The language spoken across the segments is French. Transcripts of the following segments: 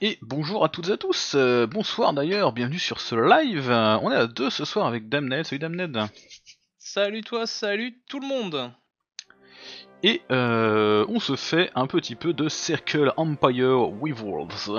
Et bonjour à toutes et à tous, bonsoir d'ailleurs, bienvenue sur ce live. On est à deux ce soir avec Damned, salut Damned. Salut toi, salut tout le monde. Et on se fait un petit peu de Circle Empire Weaverworlds.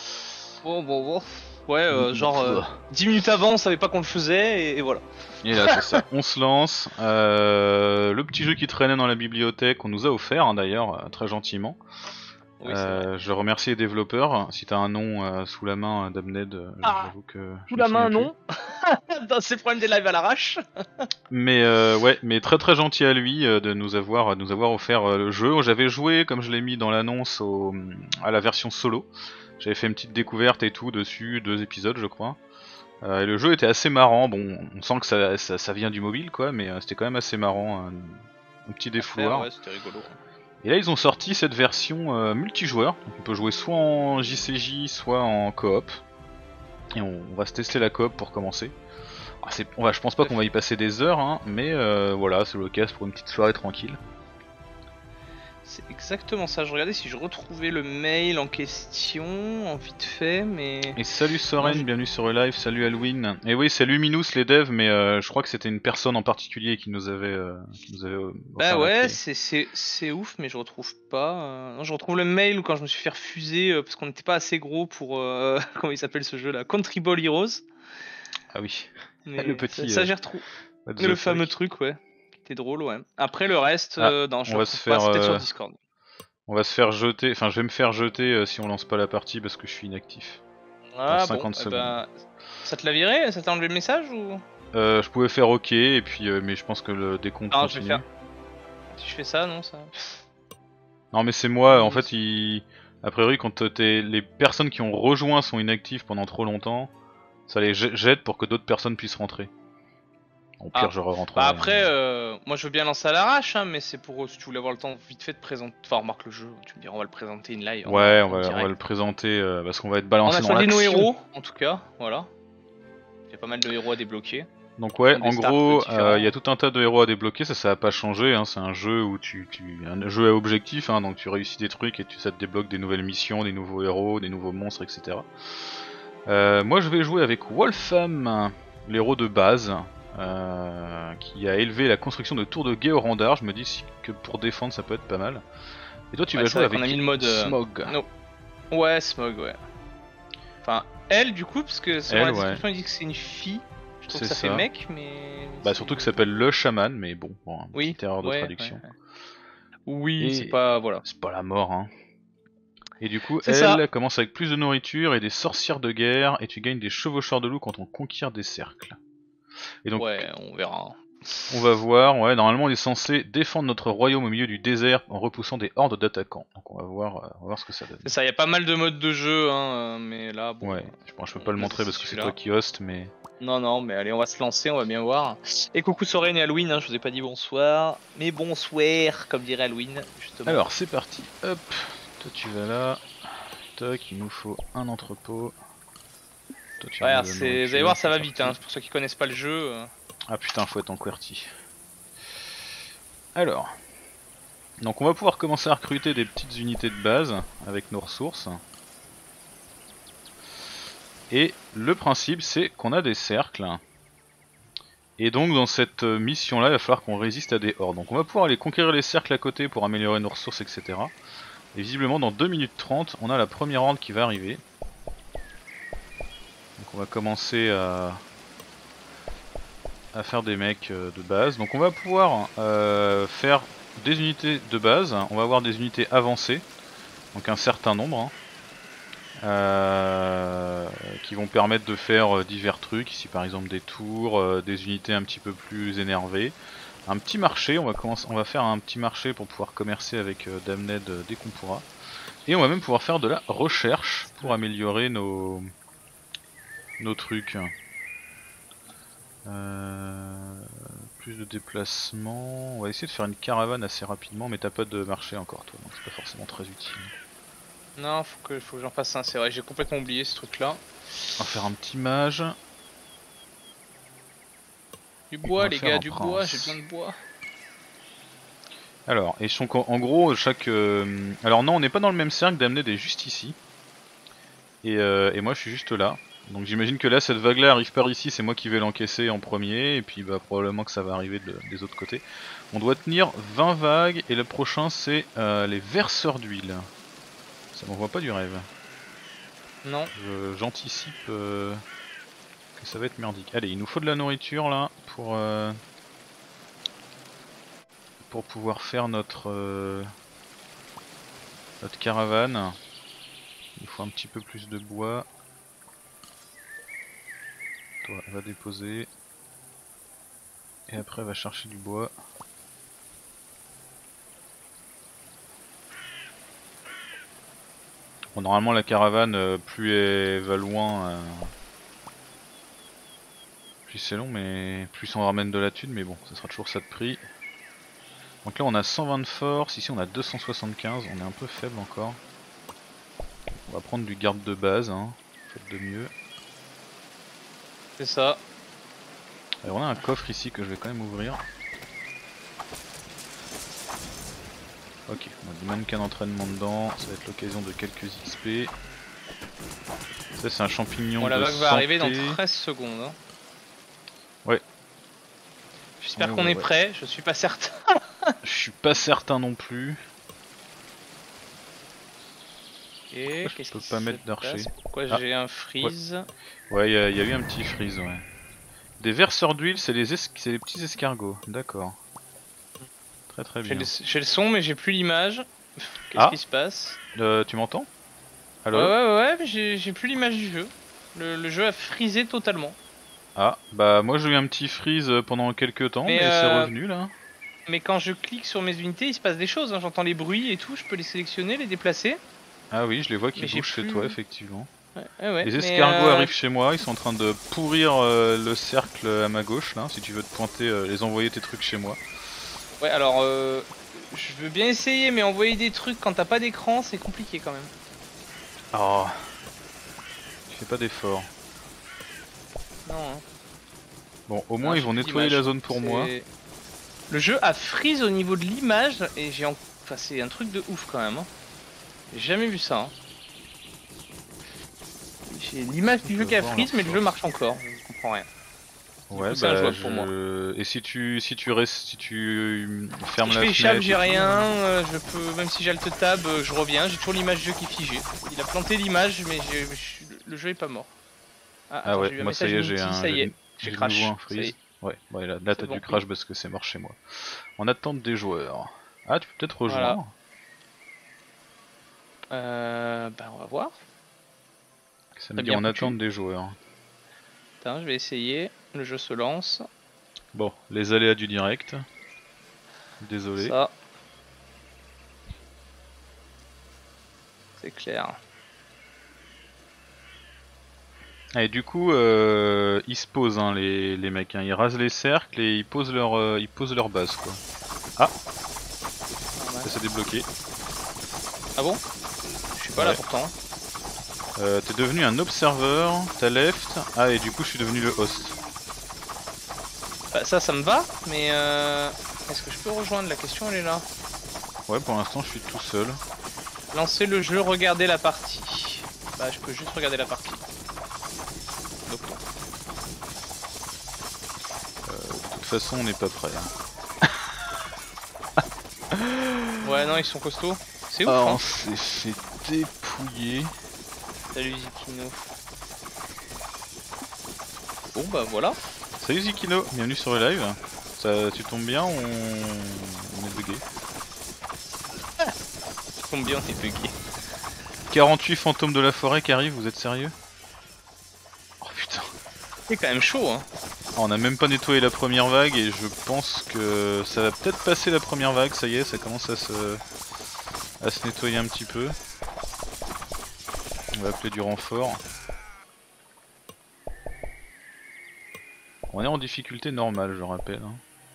Bon. Ouais, genre 10 minutes avant, on savait pas qu'on le faisait et voilà. Et là c'est ça, on se lance. Le petit jeu qui traînait dans la bibliothèque, on nous a offert d'ailleurs, très gentiment. Oui, c'est vrai. Je remercie les développeurs. Si t'as un nom sous la main, Damned, Ah, j'avoue que je sous me la souviens main, plus. non. Dans ces problèmes des lives à l'arrache. Mais ouais, mais très très gentil à lui de nous avoir offert le jeu. J'avais joué, comme je l'ai mis dans l'annonce, à la version solo. J'avais fait une petite découverte et tout dessus, 2 épisodes je crois. Et le jeu était assez marrant. Bon, on sent que ça vient du mobile quoi, mais c'était quand même assez marrant, un petit À faire, défouloir. ouais, c'était rigolo. Et là ils ont sorti cette version multijoueur. Donc on peut jouer soit en JCJ, soit en coop. Et on va se tester la coop pour commencer. Je pense pas Tout à qu'on va y fait. passer des heures, hein, mais voilà, c'est l'occasion pour une petite soirée tranquille. C'est exactement ça. Je regardais si je retrouvais le mail en question, en vite fait, mais Et salut non. Soren, bienvenue sur le live, salut Halloween. Et oui, c'est Luminous les devs, mais je crois que c'était une personne en particulier qui nous avait Bah offert la ouais, clé. c'est ouf, mais je retrouve pas. Non, je retrouve le mail où quand je me suis fait refuser parce qu'on n'était pas assez gros pour comment il s'appelle ce jeu là, Country Ball Heroes. Ah oui, le Mais ça, petit ça j'ai retrouvé. what the Le fameux fuck. truc, ouais. Qui était drôle, ouais. Après, le reste, Ah, non, je on le va se retrouve pas. faire, C'est peut-être sur Discord. on va se faire jeter. Enfin, je vais me faire jeter si on lance pas la partie parce que je suis inactif. Dans Ah bon, 50 eh secondes. ben. Ça te l'a viré? Ça t'a enlevé le message ou? Je pouvais faire OK et puis, mais je pense que le décompte Non, je vais faire. continue. Si je fais ça, non, ça. Non mais c'est moi, en Non, fait, a priori quand les personnes qui ont rejoint sont inactives pendant trop longtemps, ça les jette pour que d'autres personnes puissent rentrer. Au pire Ah. je Bah rentrerai. après, moi je veux bien lancer à l'arrache, hein, mais c'est pour si tu voulais avoir le temps vite fait de présenter. Enfin, remarque le jeu, tu me diras, on va le présenter in live Ouais, en on va le direct. présenter parce qu'on va être On balancé a dans choisi nos l'action. héros, en tout cas, voilà. Il y a pas mal de héros à débloquer. Donc Qui ouais, ont des en stats gros, il y a différents. tout un tas de héros à débloquer, ça va pas changer, hein, c'est un jeu où un jeu à objectif, hein, donc tu réussis des trucs et ça te débloque des nouvelles missions, des nouveaux héros, des nouveaux monstres, etc. Moi je vais jouer avec Wolfham, l'héros de base, qui a élevé la construction de tours de guet au randar. Je me dis que pour défendre ça peut être pas mal. Et toi tu Ouais, vas c'est jouer vrai qu'on a mis avec le mode. Smog. No. Ouais, Smog, ouais. Enfin, elle, du coup, parce que selon Elle, la ouais, description, il dit que c'est une fille. Je trouve que c'est ça fait ça. mec, mais Bah surtout que ça c'est. s'appelle le chaman, mais bon, une Oui, petite erreur de ouais. traduction. Oui, c'est Et pas. Voilà. c'est pas la mort, hein. Et du coup, C'est elle ça. commence avec plus de nourriture et des sorcières de guerre, et tu gagnes des chevaucheurs de loup quand on conquiert des cercles. Et donc, Ouais, on verra. on va voir, ouais, normalement on est censé défendre notre royaume au milieu du désert en repoussant des hordes d'attaquants. Donc on va voir ce que ça donne. C'est ça, il y a pas mal de modes de jeu, hein, mais là, bon. Ouais, je peux pas le On montrer choisit parce que c'est toi celui-là. qui host, mais... Non, mais allez, on va se lancer, on va bien voir. Et coucou Soren et Halloween, hein, je vous ai pas dit bonsoir. Mais bonsoir, comme dirait Halloween, justement. Alors c'est parti, hop, toi tu vas là, toc, il nous faut un entrepôt, toi tu Ouais, ramènes la vous allez nourriture, voir, ça c'est va vite, hein, parti. pour ceux qui connaissent pas le jeu. Ah putain, faut être en QWERTY. Alors, donc on va pouvoir commencer à recruter des petites unités de base avec nos ressources. Et le principe c'est qu'on a des cercles. Et donc dans cette mission là il va falloir qu'on résiste à des hordes. Donc on va pouvoir aller conquérir les cercles à côté pour améliorer nos ressources, etc. Et visiblement dans 2 minutes 30 on a la première horde qui va arriver. Donc on va commencer à faire des mecs de base. Donc on va pouvoir faire des unités de base, on va avoir des unités avancées, donc un certain nombre, hein, qui vont permettre de faire divers trucs, ici par exemple des tours, des unités un petit peu plus énervées. Un petit marché, on va faire un petit marché pour pouvoir commercer avec Damned dès qu'on pourra. Et on va même pouvoir faire de la recherche pour améliorer nos trucs. Euh, plus de déplacement. On va essayer de faire une caravane assez rapidement, mais t'as pas de marché encore toi, donc c'est pas forcément très utile. Non, faut que j'en fasse un, c'est vrai, j'ai complètement oublié ce truc-là. On va faire un petit mage. Du Et on bois, va les faire gars, un du bois, j'ai besoin prince. de bois. Alors, et en gros, chaque... alors non, on n'est pas dans le même cercle, Damned est juste ici. Et moi je suis juste là. Donc j'imagine que là cette vague là arrive par ici, c'est moi qui vais l'encaisser en premier, et puis bah probablement que ça va arriver des autres côtés. On doit tenir 20 vagues, et le prochain c'est les verseurs d'huile. Ça m'envoie pas du rêve. Non. J'anticipe que ça va être merdique. Allez, il nous faut de la nourriture là pour pouvoir faire notre caravane. Il faut un petit peu plus de bois. Toi, va déposer. Et après, va chercher du bois. Bon, normalement, la caravane, plus elle va loin, plus c'est long, mais plus on ramène de la thune. Mais bon, ça sera toujours ça de prix. Donc là, on a 120 de force. Ici, on a 275. On est un peu faible encore. On va prendre du garde de base, hein. Faites de mieux. C'est ça. Alors, on a un coffre ici que je vais quand même ouvrir. Ok, on a du mannequin d'entraînement dedans, ça va être l'occasion de quelques XP. Ça c'est un champignon Bon, de la vague santé. va arriver dans 13 secondes. Hein. Ouais. J'espère qu'on est prêt, je suis pas certain. Je suis pas certain non plus. Et je peux pas mettre d'archer. Pourquoi j'ai un freeze? Ouais, il y a eu un petit freeze, ouais. Des verseurs d'huile, c'est les petits escargots, d'accord. Très très bien. J'ai le son mais j'ai plus l'image. Qu'est-ce qui se passe? Tu m'entends? Allô? Ouais, mais j'ai plus l'image du jeu. Le jeu a freezé totalement. Ah, bah moi j'ai eu un petit freeze pendant quelques temps, mais c'est revenu là. Mais quand je clique sur mes unités, il se passe des choses, hein. J'entends les bruits et tout, je peux les sélectionner, les déplacer. Ah oui, je les vois qui bougent chez toi, effectivement. Ouais, les escargots arrivent chez moi, ils sont en train de pourrir le cercle à ma gauche là, si tu veux te pointer, les envoyer tes trucs chez moi. Ouais, alors je veux bien essayer, mais envoyer des trucs quand t'as pas d'écran, c'est compliqué quand même. Oh, tu fais pas d'effort. Non. Hein. Bon, au moins ils vont nettoyer la zone pour moi. Le jeu a freeze au niveau de l'image et enfin c'est un truc de ouf quand même. Hein. J'ai jamais vu ça. Hein. J'ai l'image du jeu qui a freeze, mais le jeu marche encore. Je comprends rien. Ouais, bah pour moi. Et si tu fermes la fenêtre. Je fais j'ai rien. Je peux, même si j'ai alt tab, je reviens. J'ai toujours l'image du jeu qui est figée. Il a planté l'image, mais le jeu est pas mort. Ah ouais, moi ça y est, j'ai crash. Un freeze. Ouais, là t'as du crash parce que c'est mort chez moi. En attente des joueurs. Ah, tu peux peut-être rejoindre. Bah on va voir. Ça me dit en attente des joueurs. Attends, je vais essayer. Le jeu se lance. Bon, les aléas du direct. Désolé. Ça. C'est clair. Et du coup, ils se posent hein, les mecs, hein. Ils rasent les cercles et ils posent leur base quoi. Ah, ça s'est débloqué. Ah bon? Je suis pas là pourtant. T'es devenu un observeur, t'as left. Ah et du coup je suis devenu le host. Bah ça me va, mais est-ce que je peux rejoindre? La question elle est là. Ouais, pour l'instant je suis tout seul. Lancer le jeu, regarder la partie. Bah je peux juste regarder la partie. Donc non. De toute façon on n'est pas prêt. Hein. Ouais non ils sont costauds. C'est ouf hein. On s'est fait dépouiller. Salut Zikino. Bon bah voilà. Salut Zikino, bienvenue sur le live. Tu tombes bien, on est bugué. Tu tombes bien, on est bugué. 48 fantômes de la forêt qui arrivent, vous êtes sérieux? Oh putain. C'est quand même chaud hein. On a même pas nettoyé la première vague et je pense que ça va peut-être passer la première vague, ça y est, ça commence à se nettoyer un petit peu. On va appeler du renfort. On est en difficulté normale, je rappelle.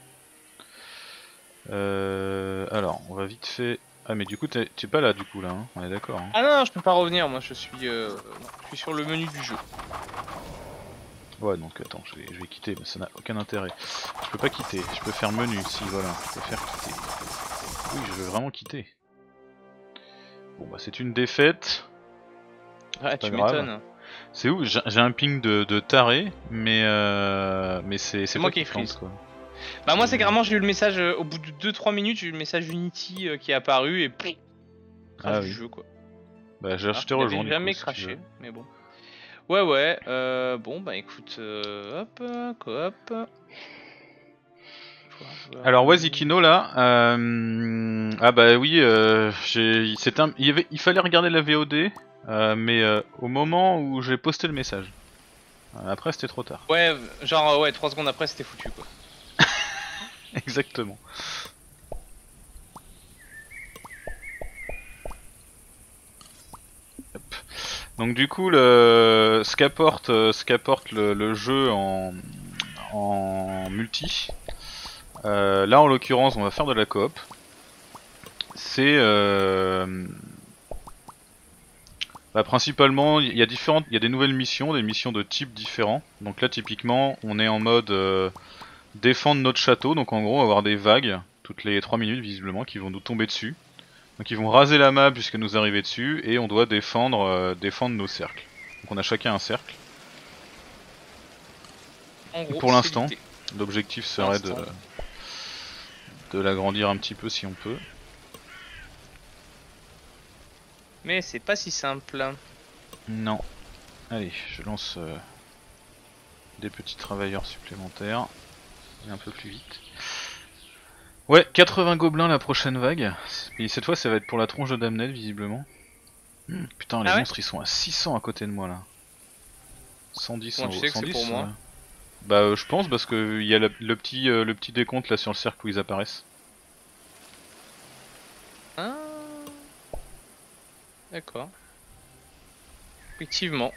Alors, on va vite fait... Ah mais du coup, tu es pas là du coup là, hein, on est d'accord. Hein. Ah non, je peux pas revenir, moi je suis sur le menu du jeu. Ouais, donc attends, je vais quitter, mais ça n'a aucun intérêt. Je peux pas quitter, je peux faire menu, si voilà, je peux faire quitter. Oui, je veux vraiment quitter. Bon bah c'est une défaite. Ouais, pas tu grave. m'étonnes. C'est où? J'ai un ping de taré, mais c'est moi toi qui qui freeze. plante quoi. Bah moi c'est carrément, j'ai eu le message, au bout de 2-3 minutes, j'ai eu le message Unity qui est apparu et pff, crash Ah du oui. jeu quoi. Bah je Alors t'ai qu'il avait rejoint du coup jamais si tu veux. craché, mais bon. Ouais, bon bah écoute, hop, coop. Alors Wazikino là, ah bah oui, il fallait regarder la VOD, mais au moment où j'ai posté le message. Après c'était trop tard. Ouais, genre ouais, 3 secondes après c'était foutu quoi. Exactement. Hop. Donc du coup, ce qu'apporte le jeu en multi, là en l'occurrence on va faire de la coop, c'est bah, principalement il y a des nouvelles missions, des missions de types différents. Donc là typiquement on est en mode défendre notre château, donc en gros avoir des vagues toutes les 3 minutes visiblement qui vont nous tomber dessus. Donc ils vont raser la map jusqu'à nous arriver dessus et on doit défendre nos cercles. Donc on a chacun un cercle. En Et gros, pour c'est l'instant, l'idée. l'objectif Pour serait l'instant. de l'agrandir un petit peu si on peut. Mais c'est pas si simple. Non. Allez, je lance des petits travailleurs supplémentaires. Et un peu plus vite. Ouais, 80 gobelins la prochaine vague. Et cette fois ça va être pour la tronche de Damned visiblement. Putain, les Ah ouais monstres ils sont à 600 à côté de moi là. 110 Comment en tu haut. sais que c'est pour 110 moi? Bah je pense parce que il y a le petit décompte là sur le cercle où ils apparaissent. Ah, d'accord. Effectivement.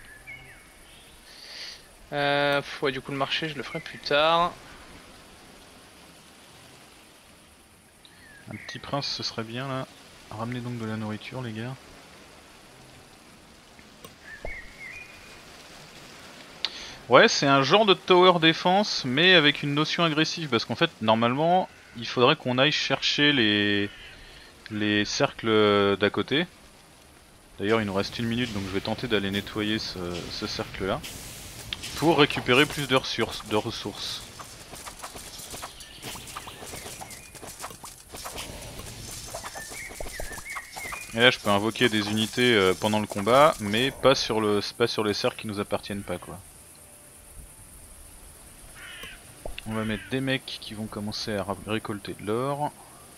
Ouais, du coup le marché je le ferai plus tard. Un petit prince ce serait bien là. Ramenez donc de la nourriture les gars. Ouais, c'est un genre de tower défense mais avec une notion agressive parce qu'en fait normalement il faudrait qu'on aille chercher les cercles d'à côté. D'ailleurs il nous reste 1 minute donc je vais tenter d'aller nettoyer ce cercle là pour récupérer plus de ressources. Et là je peux invoquer des unités pendant le combat mais pas sur les cercles qui nous appartiennent pas quoi. On va mettre des mecs qui vont commencer à récolter de l'or.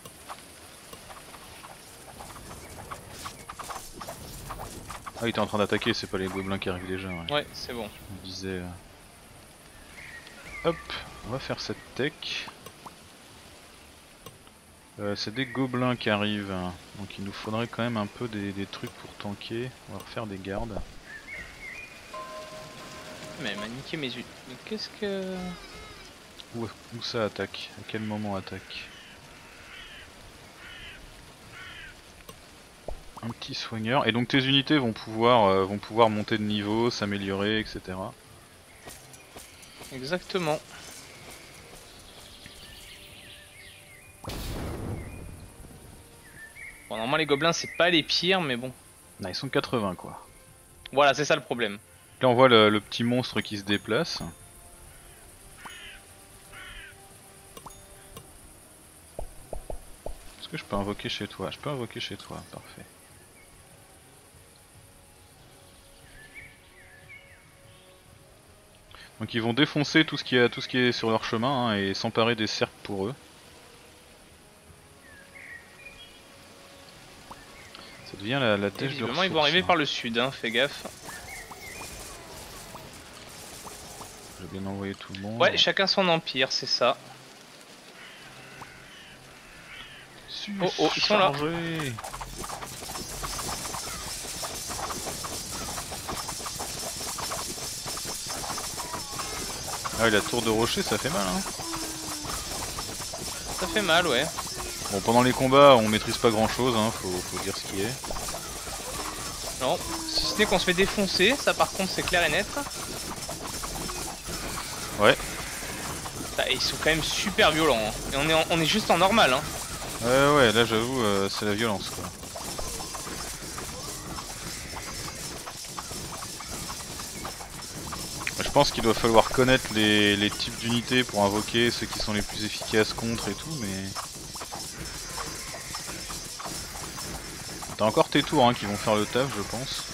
Ah il était en train d'attaquer, c'est pas les gobelins qui arrivent déjà. Ouais, c'est bon. On disait... Hop, on va faire cette tech. C'est des gobelins qui arrivent, donc il nous faudrait quand même un peu des trucs pour tanker. On va refaire des gardes. Mais elle m'a niqué mes yeux. Mais qu'est-ce que... Où ça attaque? À quel moment attaque? Un petit soigneur. Et donc tes unités vont pouvoir monter de niveau, s'améliorer, etc. Exactement. Bon, normalement les gobelins c'est pas les pires, mais bon. Non, ils sont 80 quoi. Voilà, c'est ça le problème. Là on voit le petit monstre qui se déplace. Est-ce que je peux invoquer chez toi? Je peux invoquer chez toi, parfait. Donc ils vont défoncer tout ce qui est sur leur chemin hein, et s'emparer des cercles pour eux. Ça devient la dèche de Visiblement ressources. ils vont arriver par le sud, hein, fais gaffe. J'ai bien envoyé tout le monde. Ouais, chacun son empire, c'est ça. Oh, ils sont là. Ah, la tour de rocher, ça fait mal, hein. Ça fait mal, ouais. Bon, pendant les combats, on maîtrise pas grand chose, hein, faut dire ce qui est. Non, si ce n'est qu'on se fait défoncer, ça par contre c'est clair et net. Ouais. Ah, ils sont quand même super violents, hein. Et on est juste en normal, hein. Ouais, là j'avoue, c'est la violence, quoi. pense qu'il doit falloir connaître les types d'unités pour invoquer ceux qui sont les plus efficaces contre et tout, mais... T'as encore tes tours hein, qui vont faire le taf, je pense.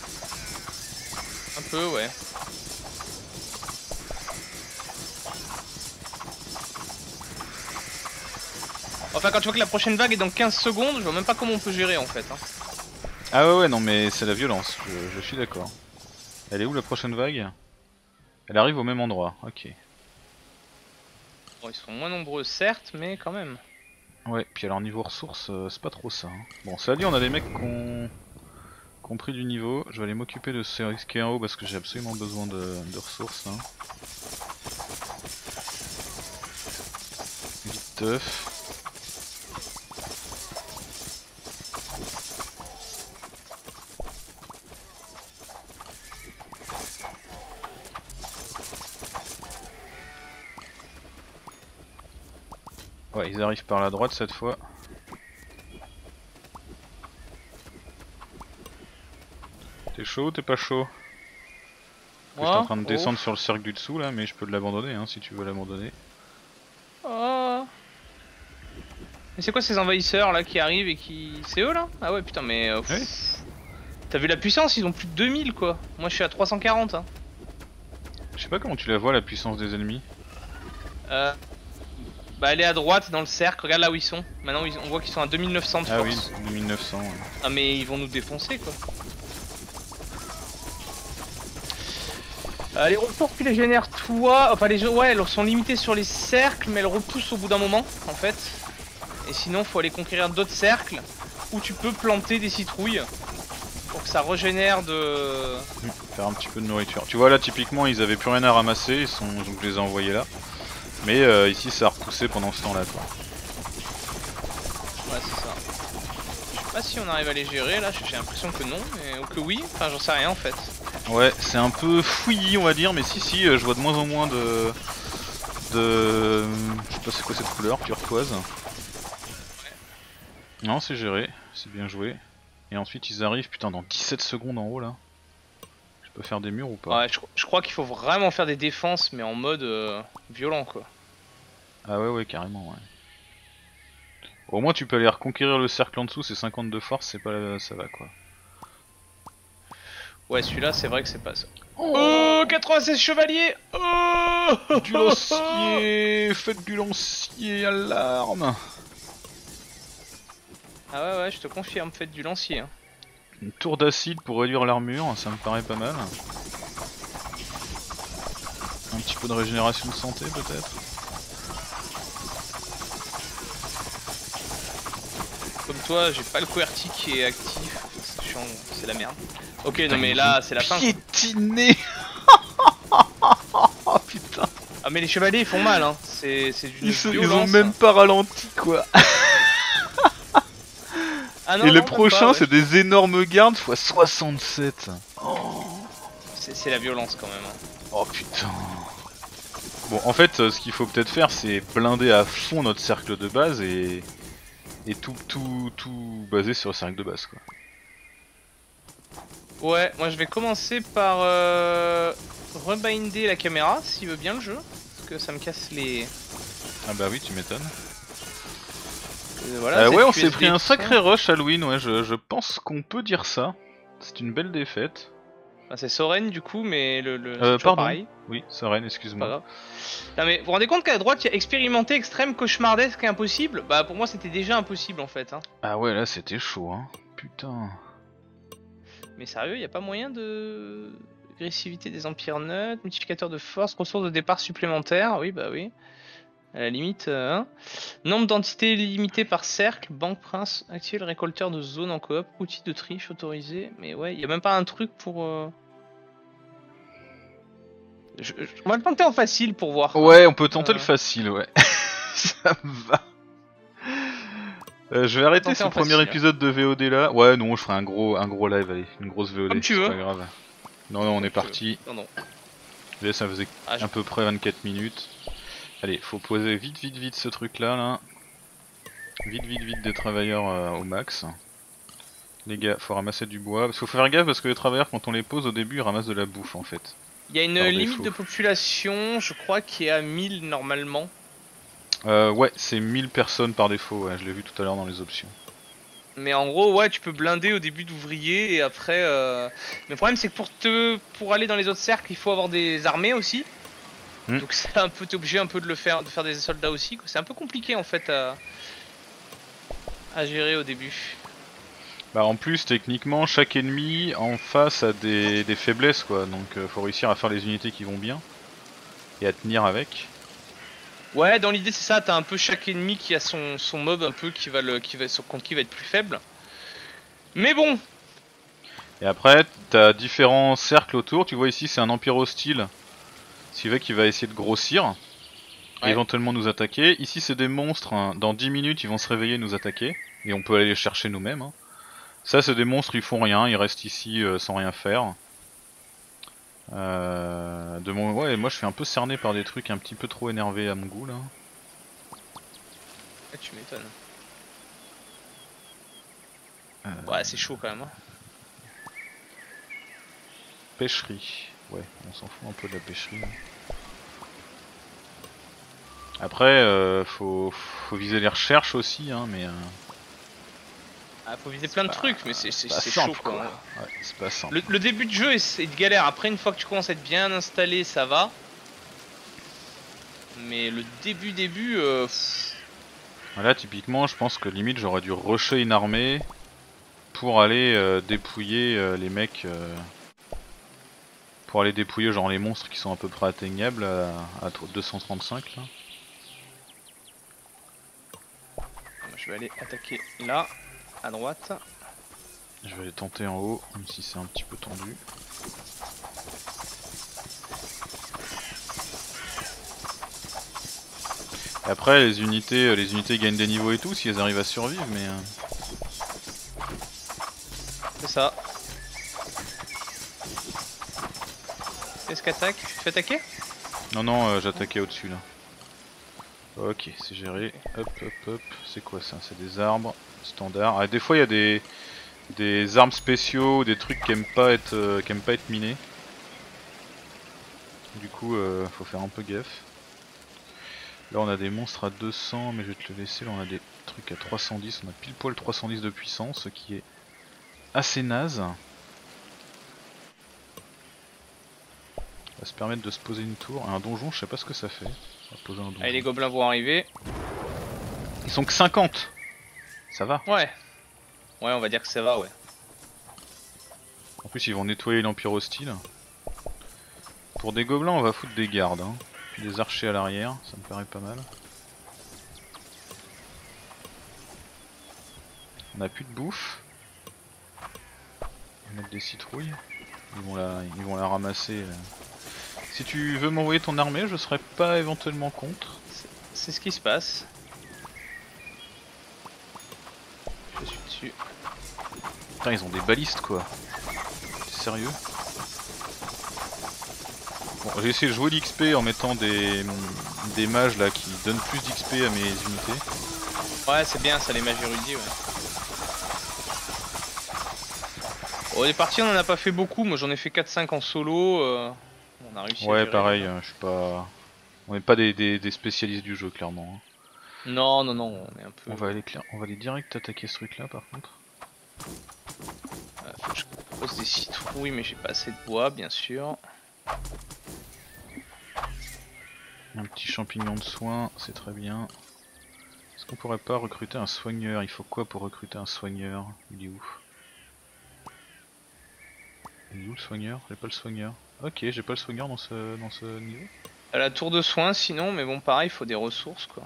Un peu, ouais. Enfin, quand tu vois que la prochaine vague est dans 15 secondes, je vois même pas comment on peut gérer en fait. Hein. Ah ouais, non mais c'est la violence, je suis d'accord. Elle est où la prochaine vague? Elle arrive au même endroit, ok. Bon, ils sont moins nombreux certes, mais quand même. Ouais, puis alors niveau ressources, c'est pas trop ça. Hein. Bon, ça dit, on a des mecs qui ont pris du niveau. Je vais aller m'occuper de ces risqués en haut parce que j'ai absolument besoin de ressources. Hein. Vite teuf. Ouais, ils arrivent par la droite cette fois. T'es chaud ou t'es pas chaud? Je suis en train de descendre sur le cercle du dessous là, mais je peux l'abandonner hein, si tu veux l'abandonner. Oh. Mais c'est quoi ces envahisseurs là qui arrivent et qui... C'est eux là? Ah ouais putain mais... Oui. T'as vu la puissance? Ils ont plus de 2000 quoi. Moi je suis à 340 hein. Je sais pas comment tu la vois la puissance des ennemis. Bah elle est à droite dans le cercle, regarde là où ils sont. Maintenant on voit qu'ils sont à 2900 de force. Ah oui, 2900. Ouais. Ah mais ils vont nous défoncer quoi. Les ressources tu les génères toi, enfin ouais elles sont limitées sur les cercles mais elles repoussent au bout d'un moment en fait. Et sinon faut aller conquérir d'autres cercles où tu peux planter des citrouilles pour que ça régénère de... Faire un petit peu de nourriture. Tu vois là typiquement ils avaient plus rien à ramasser, donc je les ai envoyés là. Mais ici ça a repoussé pendant ce temps là quoi. Ouais c'est ça. Je sais pas si on arrive à les gérer là, j'ai l'impression que non, mais... ou que oui, enfin j'en sais rien en fait. Ouais c'est un peu fouillis on va dire, mais si je vois de moins en moins de... Je sais pas c'est quoi cette couleur, turquoise. Ouais. Non c'est géré, c'est bien joué. Et ensuite ils arrivent, putain dans 17 secondes en haut là. Je peux faire des murs ou pas? Ouais je crois qu'il faut vraiment faire des défenses mais en mode violent quoi. Ah ouais carrément ouais. Au moins tu peux aller reconquérir le cercle en dessous, c'est 52 force, c'est pas ça va quoi. Ouais celui-là c'est vrai que c'est pas ça. Oh 96 chevaliers. Oh du lancier. Faites du lancier à l'arme. Ah ouais je te confirme, faites du lancier hein. Une tour d'acide pour réduire l'armure, ça me paraît pas mal. Un petit peu de régénération de santé peut-être. Comme toi j'ai pas le QWERTY qui est actif, c'est la merde. Ok non mais là c'est la fin. Piétiné. Oh putain. Ah mais les chevaliers ils font mal hein, c'est d'une violence. Ils ont même pas ralenti quoi. Ah non, et le non, prochain c'est des énormes gardes x 67. Oh. C'est la violence quand même. Hein. Oh putain. Bon en fait ce qu'il faut peut-être faire c'est blinder à fond notre cercle de base et tout basé sur le cercle de base quoi. Ouais, moi je vais commencer par rebinder la caméra s'il veut bien le jeu, parce que ça me casse les... Ah bah oui tu m'étonnes. Voilà, ouais on s'est pris un sacré rush Halloween, ouais je pense qu'on peut dire ça. C'est une belle défaite. Ah, c'est Soren du coup mais c'est pardon. pareil. Oui Soren excuse-moi. Non mais vous vous rendez compte qu'à droite il y a expérimenté, extrême, cauchemardesque et impossible? Bah pour moi c'était déjà impossible en fait hein. Ah ouais là c'était chaud hein. Putain. Mais sérieux, il n'y a pas moyen de... Agressivité des empires neutres, multiplicateur de force, ressources de départ supplémentaires, oui bah oui. À la limite, hein. Nombre d'entités limitées par cercle, banque prince, activer le récolteur de zone en coop, outil de triche autorisé, mais ouais, il y a même pas un truc pour... On va le tenter en facile pour voir. Ouais on peut tenter le facile ouais. Ça me va. Je vais arrêter ce premier épisode de VOD là. Ouais non je ferai un gros live, allez, une grosse VOD, c'est pas grave. Non on est parti. Non. Là ça faisait à peu près 24 minutes. Allez, faut poser vite ce truc là. Vite des travailleurs au max. Les gars, faut ramasser du bois. Parce qu'il faut faire gaffe parce que les travailleurs quand on les pose au début ils ramassent de la bouffe en fait. Il y a une Par limite défaut. de population, je crois, qui est à 1000 normalement. Ouais, c'est 1000 personnes par défaut, ouais, je l'ai vu tout à l'heure dans les options. Mais en gros, ouais, tu peux blinder au début d'ouvriers et après. Mais le problème, c'est que pour aller dans les autres cercles, il faut avoir des armées aussi. Hmm. Donc c'est un peu, t'es obligé un peu de faire des soldats aussi, quoi. C'est un peu compliqué en fait à gérer au début. Bah en plus, techniquement, chaque ennemi en face a des faiblesses, quoi, donc faut réussir à faire les unités qui vont bien et à tenir avec. Ouais, dans l'idée c'est ça, t'as un peu chaque ennemi qui a son mob un peu contre qui va être plus faible. Mais bon, Et après, t'as différents cercles autour, tu vois ici c'est un empire hostile, ce qui fait qu'il va essayer de grossir, et ouais. éventuellement nous attaquer. Ici c'est des monstres, hein. Dans 10 minutes ils vont se réveiller et nous attaquer, et on peut aller les chercher nous-mêmes. Hein. Ça c'est des monstres, ils font rien, ils restent ici sans rien faire. Ouais, moi je suis un peu cerné par des trucs un petit peu trop énervés à mon goût là. Ouais, tu m'étonnes. Euh, Ouais, c'est chaud quand même. Hein. Pêcherie. Ouais, on s'en fout un peu de la pêcherie. Là. Après, faut viser les recherches aussi, hein, mais Ah, faut viser plein de trucs, mais c'est pas chaud simple quoi. quoi. Hein. Ouais, c'est pas simple. Le début de jeu est de galère. Après, une fois que tu commences à être bien installé, ça va. Mais le début, Là, typiquement, je pense que limite j'aurais dû rusher une armée pour aller dépouiller les mecs. Pour aller dépouiller genre les monstres qui sont à peu près atteignables à 235 là. je vais aller attaquer là, à droite. Je vais aller tenter en haut, même si c'est un petit peu tendu. Après les unités gagnent des niveaux et tout si elles arrivent à survivre, mais C'est ça. Qu'est-ce qu'attaque? Tu te fais attaquer? non, j'attaquais au-dessus là. Ok, c'est géré. Hop, hop, hop. C'est quoi ça? C'est des arbres standards. Ah, des fois il y a des armes spéciaux, des trucs qui aiment pas être minés. Du coup, faut faire un peu gaffe. Là on a des monstres à 200, mais je vais te le laisser. Là on a des trucs à 310. On a pile poil 310 de puissance, ce qui est assez naze. Ça va se permettre de se poser une tour. Un donjon, je sais pas ce que ça fait. On va poser un donjon. Allez, les gobelins vont arriver. Ils sont que 50. Ça va. Ouais. Ouais, on va dire que ça va, ouais. En plus ils vont nettoyer l'empire hostile. Pour des gobelins on va foutre des gardes. Hein. Puis des archers à l'arrière, ça me paraît pas mal. On a plus de bouffe. On va mettre des citrouilles. Ils vont la ramasser. Si tu veux m'envoyer ton armée, je serais pas éventuellement contre. C'est ce qui se passe. Je suis dessus. Putain, ils ont des balistes quoi. T'es sérieux? Bon, j'ai essayé de jouer l'XP en mettant des mages là qui donnent plus d'XP à mes unités. Ouais, c'est bien ça, les mages érudits, ouais. Bon, les parties, on en a pas fait beaucoup. Moi, j'en ai fait 4-5 en solo. On a réussi à Ouais, gérer. pareil, je suis pas. On n'est pas des spécialistes du jeu, clairement. Hein. Non, non, non, on est un peu. On va aller direct attaquer ce truc là par contre. Faut que je pose des citrouilles, mais j'ai pas assez de bois, bien sûr. Un petit champignon de soin, c'est très bien. Est-ce qu'on pourrait pas recruter un soigneur? Il faut quoi pour recruter un soigneur? Il est où? Il est où le soigneur? J'ai pas le soigneur. Ok, j'ai pas le soigneur dans ce niveau. À la tour de soin, sinon, mais bon, pareil, il faut des ressources, quoi.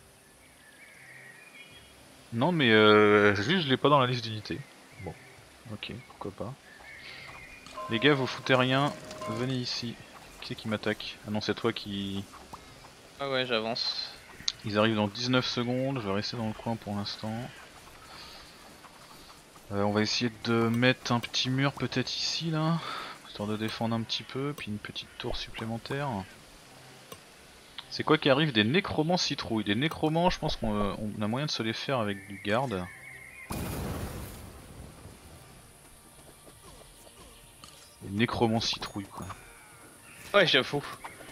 Non mais juste je l'ai pas dans la liste d'unités. Bon, ok, pourquoi pas. Les gars, vous foutez rien, venez ici. Qui c'est qui m'attaque? Ah non, c'est toi qui... Ah ouais, j'avance. Ils arrivent dans 19 secondes, je vais rester dans le coin pour l'instant. On va essayer de mettre un petit mur peut-être ici là, histoire de défendre un petit peu, puis une petite tour supplémentaire. C'est quoi qui arrive? Des nécromants citrouilles. Des nécromants, je pense qu'on a moyen de se les faire avec du garde. Des nécromants citrouilles quoi. Ouais, j'avoue.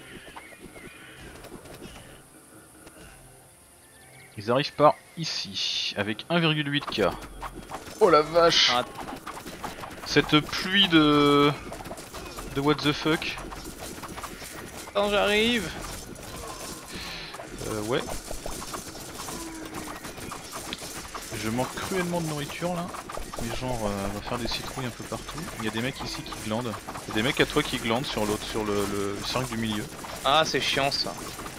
Ils arrivent par ici, avec 1,8K. Oh la vache! Ah, Cette pluie de what the fuck. attends, j'arrive. Ouais. Je manque cruellement de nourriture là. Mais genre, on va faire des citrouilles un peu partout. Il y a des mecs ici qui glandent. Il y a des mecs à toi qui glandent sur l'autre, sur le cercle du milieu. Ah, c'est chiant ça.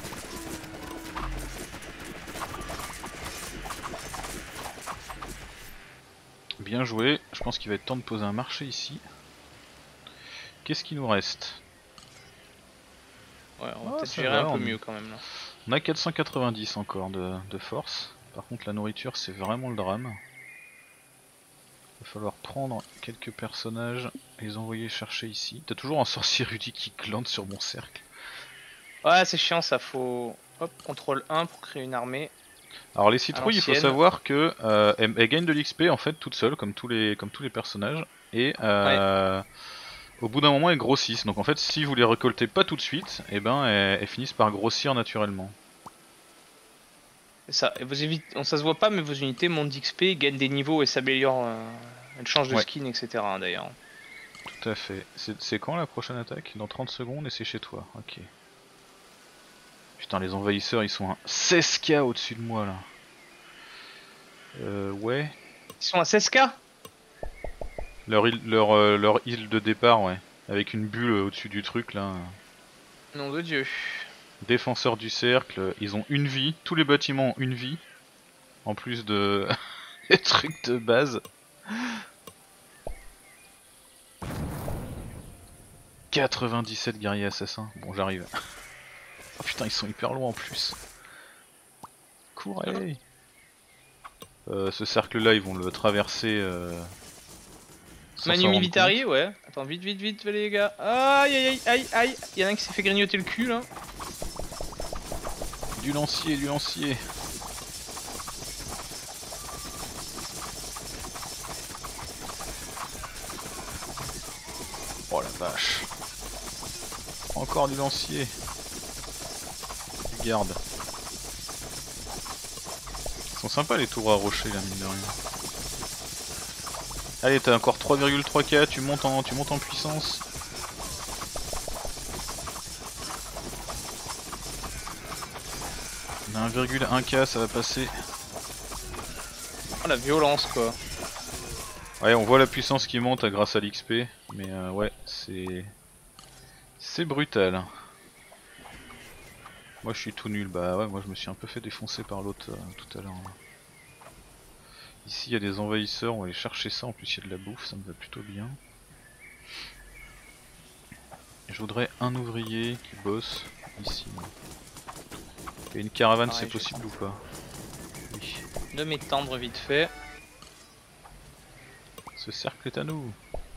Bien joué. Je pense qu'il va être temps de poser un marché ici. Qu'est-ce qu'il nous reste? Ouais, on va Ah, peut-être ça gérer va, un peu on- mieux quand même là. On a 490 encore de force. Par contre la nourriture c'est vraiment le drame. Il va falloir prendre quelques personnages et les envoyer chercher ici. T'as toujours un sorcier Rudy qui glande sur mon cercle. Ouais, c'est chiant ça, faut... Hop, contrôle 1 pour créer une armée. Alors les À citrouilles il faut l'ancienne. savoir que elles gagnent de l'XP en fait toutes seules comme tous les personnages. Et Ouais, au bout d'un moment elles grossissent. Donc en fait si vous les récoltez pas tout de suite, et ben elles finissent par grossir naturellement. c'est ça. Et ça se voit pas, mais vos unités montent d'XP, gagnent des niveaux et s'améliorent. Elles changent de Ouais. skin, etc. D'ailleurs. Tout à fait. C'est quand la prochaine attaque? Dans 30 secondes et c'est chez toi. Ok. Putain, les envahisseurs ils sont à 16K au-dessus de moi là. Ouais. Ils sont à 16K. Leur île de départ, ouais. Avec une bulle au-dessus du truc là. Nom de Dieu. Défenseurs du cercle, ils ont une vie. Tous les bâtiments ont une vie. En plus de des trucs de base. 97 guerriers assassins. Bon, j'arrive. Oh putain, ils sont hyper loin en plus. Courez! Ce cercle-là, ils vont le traverser. Sans Manu s'en rendre Militari, compte. ouais. Attends, vite, vite, vite, les gars. Aïe, aïe, aïe, aïe, aïe. Y'en a un qui s'est fait grignoter le cul là. Du lancier, du lancier. Oh la vache. Encore du lancier. Du garde. Ils sont sympas les tours à rocher là, mine de rien. Allez, t'as encore 3,3K, tu montes en puissance. On a 1,1K, ça va passer. Oh la violence quoi. Ouais, on voit la puissance qui monte grâce à l'XP, mais ouais, c'est brutal. Moi je suis tout nul, bah ouais, moi je me suis un peu fait défoncer par l'autre tout à l'heure. Ici il y a des envahisseurs, on va aller chercher ça, en plus il y a de la bouffe, ça me va plutôt bien. Je voudrais un ouvrier qui bosse ici. Et une caravane, Pareil, c'est possible ou pas? Oui. De m'étendre vite fait. Ce cercle est à nous.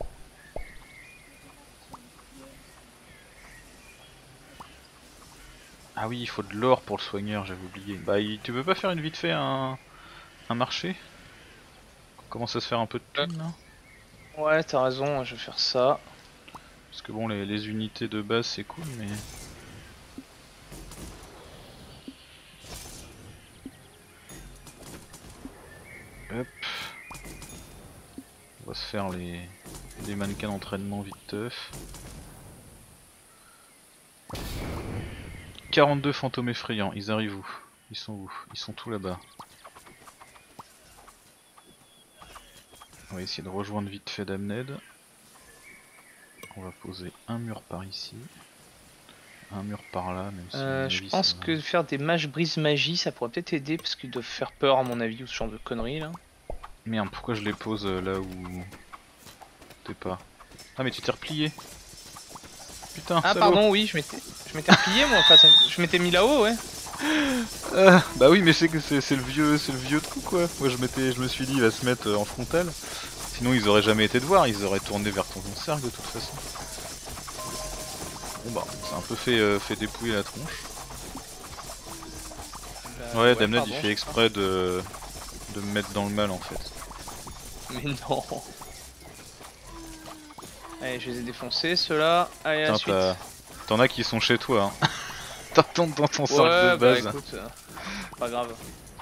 Ah oui, il faut de l'or pour le soigneur, j'avais oublié. Bah tu veux pas faire une vite fait un marché? On commence à se faire un peu de thunes là. Ouais, t'as raison, je vais faire ça. Parce que bon, les unités de base c'est cool, mais... Hop. On va se faire les mannequins d'entraînement vite teuf. 42 fantômes effrayants, ils arrivent où? Ils sont où? Ils sont tous là-bas. On va essayer de rejoindre vite fait Damned. On va poser un mur par ici. Un mur par là, même si à mon Je avis, pense ça va. que faire des mages brise magie ça pourrait peut-être aider parce qu'ils doivent faire peur à mon avis ou ce genre de conneries là. Merde, pourquoi je les pose là où t'es pas? Ah mais tu t'es replié. Putain, Ah salaud. pardon, oui, je m'étais replié moi, enfin, je m'étais mis là-haut, ouais. Bah oui, mais c'est que c'est le vieux truc quoi. Moi je me suis dit il va se mettre en frontal. Sinon ils auraient jamais été de voir, ils auraient tourné vers ton cercle de toute façon. Bon bah, c'est un peu fait dépouiller la tronche. Ouais, Damned pardon, il fait exprès de me mettre dans le mal en fait. Mais non. Allez, je les ai défoncés, ceux-là. Allez, la Putain, suite. T'en as qui sont chez toi. Hein. T'entends dans ton cercle Ouais, de bah base. écoute, pas grave.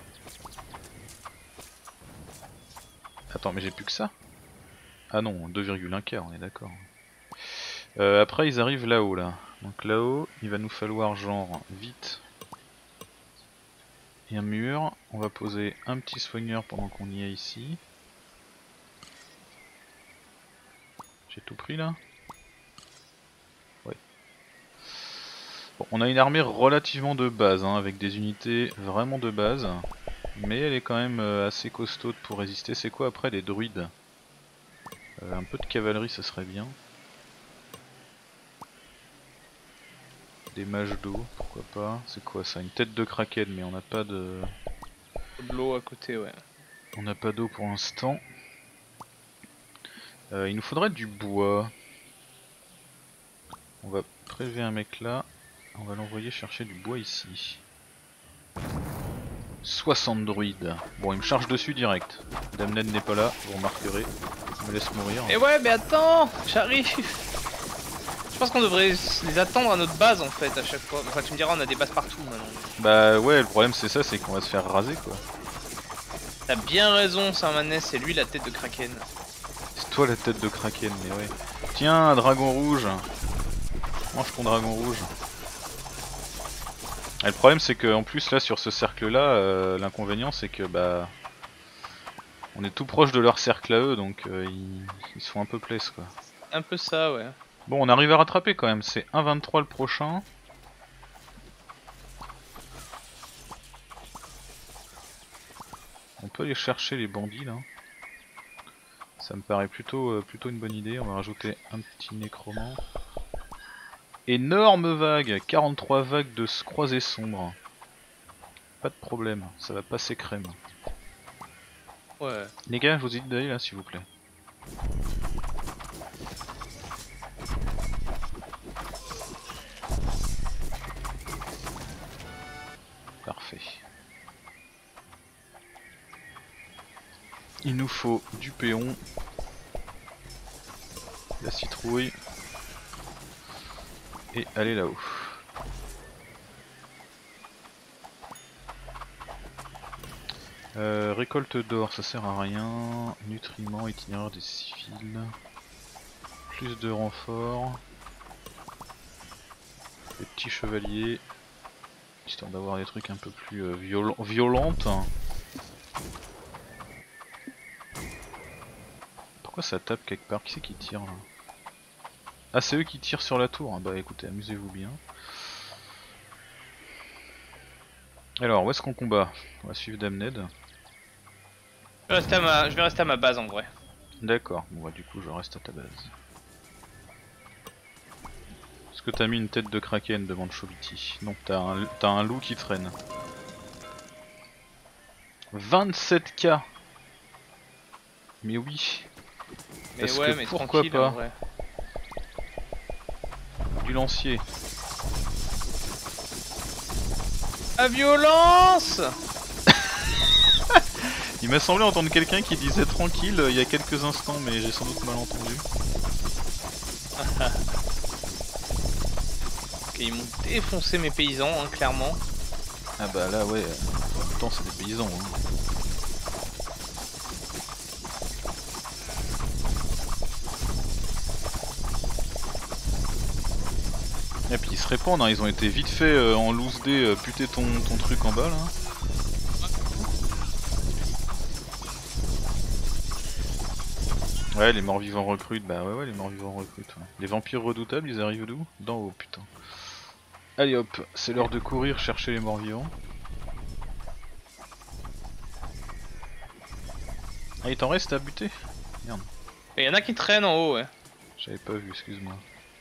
Attends, mais j'ai plus que ça. Ah non, 2,1K, on est d'accord. Après, ils arrivent là-haut là. Donc là-haut, il va nous falloir genre vite et un mur. On va poser un petit soigneur pendant qu'on y est ici. J'ai tout pris là? Ouais. Bon, on a une armée relativement de base, hein, avec des unités vraiment de base. Mais elle est quand même assez costaude pour résister. C'est quoi après les druides? Un peu de cavalerie ça serait bien. Des mages d'eau, pourquoi pas. C'est quoi ça? Une tête de kraken, mais on n'a pas de... De l'eau à côté, ouais. On n'a pas d'eau pour l'instant. Il nous faudrait du bois. On va prélever un mec là. On va l'envoyer chercher du bois ici. 60 druides. Bon, il me charge dessus direct. Damned n'est pas là, vous remarquerez. Il me laisse mourir. Et ouais, mais attends, j'arrive. Je pense qu'on devrait les attendre à notre base en fait à chaque fois. Enfin, tu me diras, on a des bases partout maintenant. Bah ouais, le problème c'est ça, c'est qu'on va se faire raser quoi. T'as bien raison, Saint-Manès, c'est lui la tête de Kraken. C'est toi la tête de Kraken, mais ouais. Tiens, un dragon rouge. Mange ton dragon rouge. Et le problème c'est que en plus là sur ce cercle là, l'inconvénient c'est que bah on est tout proche de leur cercle à eux, donc ils se font un peu place quoi. Un peu ça, ouais. Bon, on arrive à rattraper quand même, c'est 1,23 le prochain. On peut aller chercher les bandits là. Ça me paraît plutôt une bonne idée. On va rajouter un petit nécromant. Énorme vague, 43 vagues de croisés sombres. Pas de problème, ça va passer crème. Ouais. Les gars, je vous dis d'aller là s'il vous plaît. Parfait. Il nous faut du péon, la citrouille et aller là-haut. Récolte d'or, ça sert à rien. Nutriments, itinéraire des civils. Plus de renforts. Les petits chevaliers. Histoire d'avoir des trucs un peu plus violentes. Pourquoi ça tape quelque part? Qui c'est qui tire là? Ah, c'est eux qui tirent sur la tour. Bah écoutez, amusez-vous bien. Alors, où est-ce qu'on combat? On va suivre Damned. Je vais rester à ma base en vrai. D'accord, bon bah du coup je reste à ta base. Est-ce que t'as mis une tête de kraken devant le Chobiti? Non, t'as un loup qui traîne. 27K. Mais oui. Mais Parce ouais, que mais pourquoi tranquille pas en vrai. Du lancier. La violence! Il m'a semblé entendre quelqu'un qui disait tranquille il y a quelques instants, mais j'ai sans doute mal entendu. Ok, ils m'ont défoncé mes paysans, hein, clairement. Ah bah là ouais, en même temps c'est des paysans. Hein. Et puis ils se répandent, hein, ils ont été vite fait en loose dé puter ton truc en bas là. Ouais, les morts vivants recrutent, bah ouais les morts vivants recrutent. Ouais. Les vampires redoutables ils arrivent d'où? D'en haut putain. Allez hop, c'est l'heure de courir chercher les morts vivants. Ah il t'en reste à buter? Merde. Il y en a qui traînent en haut, ouais. J'avais pas vu, excuse-moi.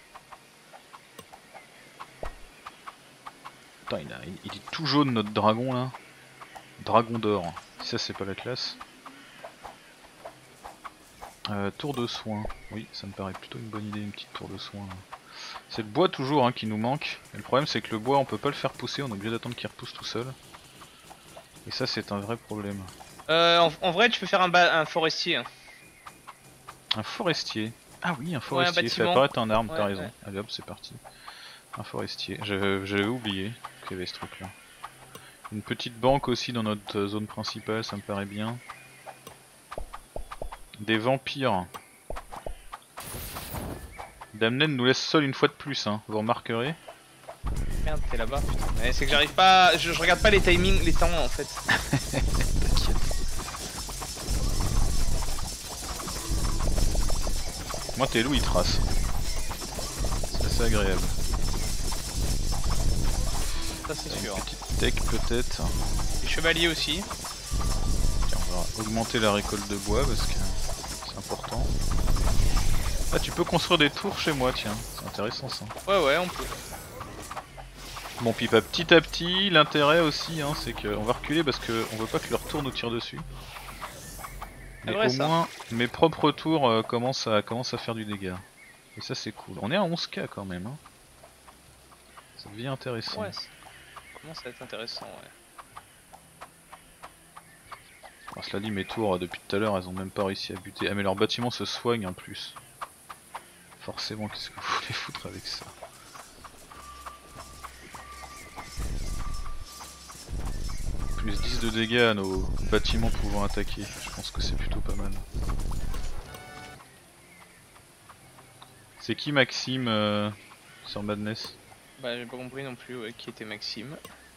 Putain, il est tout jaune notre dragon là. Dragon d'or. Ça c'est pas la classe. Tour de soin. Oui, ça me paraît plutôt une bonne idée, une petite tour de soin. C'est le bois toujours hein, qui nous manque. Et le problème c'est que le bois on peut pas le faire pousser, on est obligé d'attendre qu'il repousse tout seul. Et ça c'est un vrai problème. En vrai, tu peux faire un forestier. Hein. Un forestier. Ah oui, un Ouais, un forestier, fait bâtiment. apparaître un arme, Ouais, t'as raison. ouais. Allez hop, c'est parti. Un forestier. J'avais oublié qu'il y avait ce truc là. Une petite banque aussi dans notre zone principale, ça me paraît bien. Des vampires. Damnen nous laisse seul une fois de plus, hein. Vous remarquerez. Merde, t'es là-bas. Eh, c'est que j'arrive pas. Je regarde pas les timings, les temps en fait. Moi tes loups ils tracent. C'est assez agréable. Ça c'est sûr. Une petite tech peut-être. Les chevaliers aussi. Tiens, on va augmenter la récolte de bois parce que c'est important. Ah tu peux construire des tours chez moi tiens, c'est intéressant ça. Ouais on peut. Bon puis bah, petit à petit, l'intérêt aussi hein, c'est qu'on va reculer parce qu'on veut pas que leur tour nous tire dessus. Mais vrai, au ça. moins mes propres tours commencent à faire du dégât. Et ça c'est cool. On est à 11k quand même hein. Ça devient intéressant. Ouais, ça commence à être intéressant ouais. Alors, cela dit mes tours depuis tout à l'heure elles ont même pas réussi à buter. Ah mais leurs bâtiments se soignent en plus. Forcément qu'est-ce que vous voulez foutre avec ça? Plus 10 de dégâts à nos bâtiments pouvant attaquer, je pense que c'est plutôt pas mal. C'est qui Maxime sur Madness? Bah j'ai pas compris non plus ouais, qui était Maxime.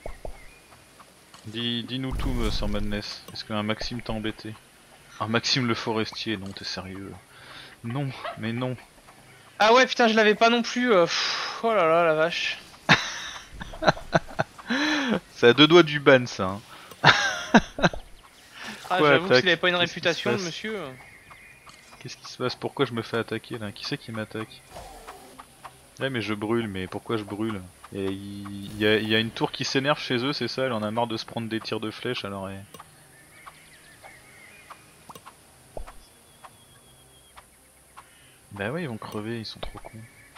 Dis-nous tout sur Madness, est-ce qu'un Maxime t'a embêté? Un Maxime le forestier, non t'es sérieux? Non, mais non. Ah ouais putain je l'avais pas non plus. Oh là là la vache. C'est à deux doigts du ban ça. Hein. Ah Quoi, j'avoue attaque? qu'il avait pas une Qu'est-ce qui se réputation le passe? monsieur. Qu'est-ce qui se passe? Pourquoi je me fais attaquer là? Qui c'est qui m'attaque? Ouais mais je brûle, mais pourquoi je brûle? Et il y a une tour qui s'énerve chez eux, c'est ça? Elle en a marre de se prendre des tirs de flèches alors elle... Bah ouais ils vont crever, ils sont trop cons.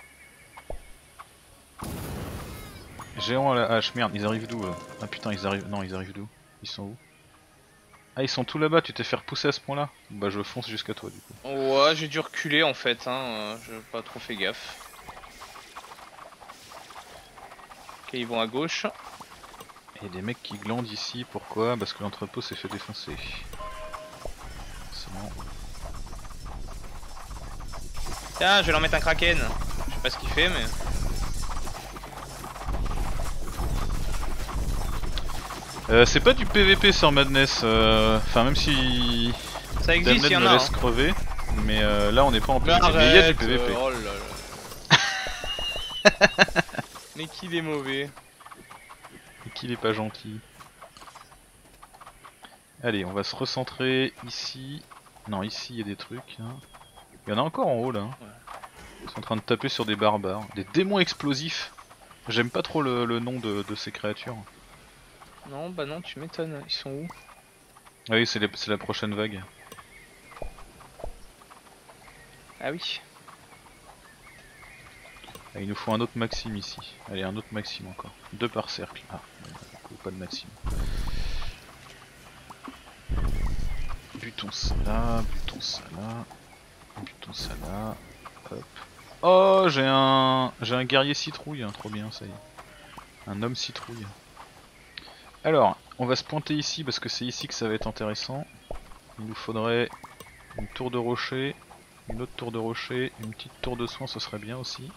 Géant à la hache, merde, ils arrivent d'où Ah putain ils arrivent... Non ils arrivent d'où? Ils sont où? Ah ils sont tout là-bas, tu t'es fait repousser à ce point là? Bah je fonce jusqu'à toi du coup. Ouais j'ai dû reculer en fait hein. J'ai pas trop fait gaffe. Ok ils vont à gauche. Et des mecs qui glandent ici, pourquoi? Parce que l'entrepôt s'est fait défoncer. C'est bon. Tiens je vais leur mettre un kraken. Je sais pas ce qu'il fait mais... C'est pas du PVP sur Madness, enfin même si Ça existe, Damned il y en me a. laisse crever, mais là on n'est pas en PVP, mais il y a du PVP. Oh là là. Mais qu'il est mauvais. Et qu'il est pas gentil. Allez, on va se recentrer ici. Non, ici il y a des trucs. Hein. Il y en a encore en haut là. Hein. Ouais. Ils sont en train de taper sur des barbares. Des démons explosifs. J'aime pas trop le nom de ces créatures. Non, bah non, tu m'étonnes. Ils sont où? Ah oui, c'est la prochaine vague. Ah oui. Ah, il nous faut un autre Maxime ici. Allez, un autre Maxime encore. 2 par cercle. Ah, bon, du coup, pas de Maxime. Butons ça là, butons ça là, butons ça là. Hop. Oh, j'ai un guerrier citrouille, hein, trop bien, ça y est. Un homme citrouille. Alors, on va se pointer ici parce que c'est ici que ça va être intéressant. Il nous faudrait une tour de rocher, une autre tour de rocher, une petite tour de soin, ce serait bien aussi.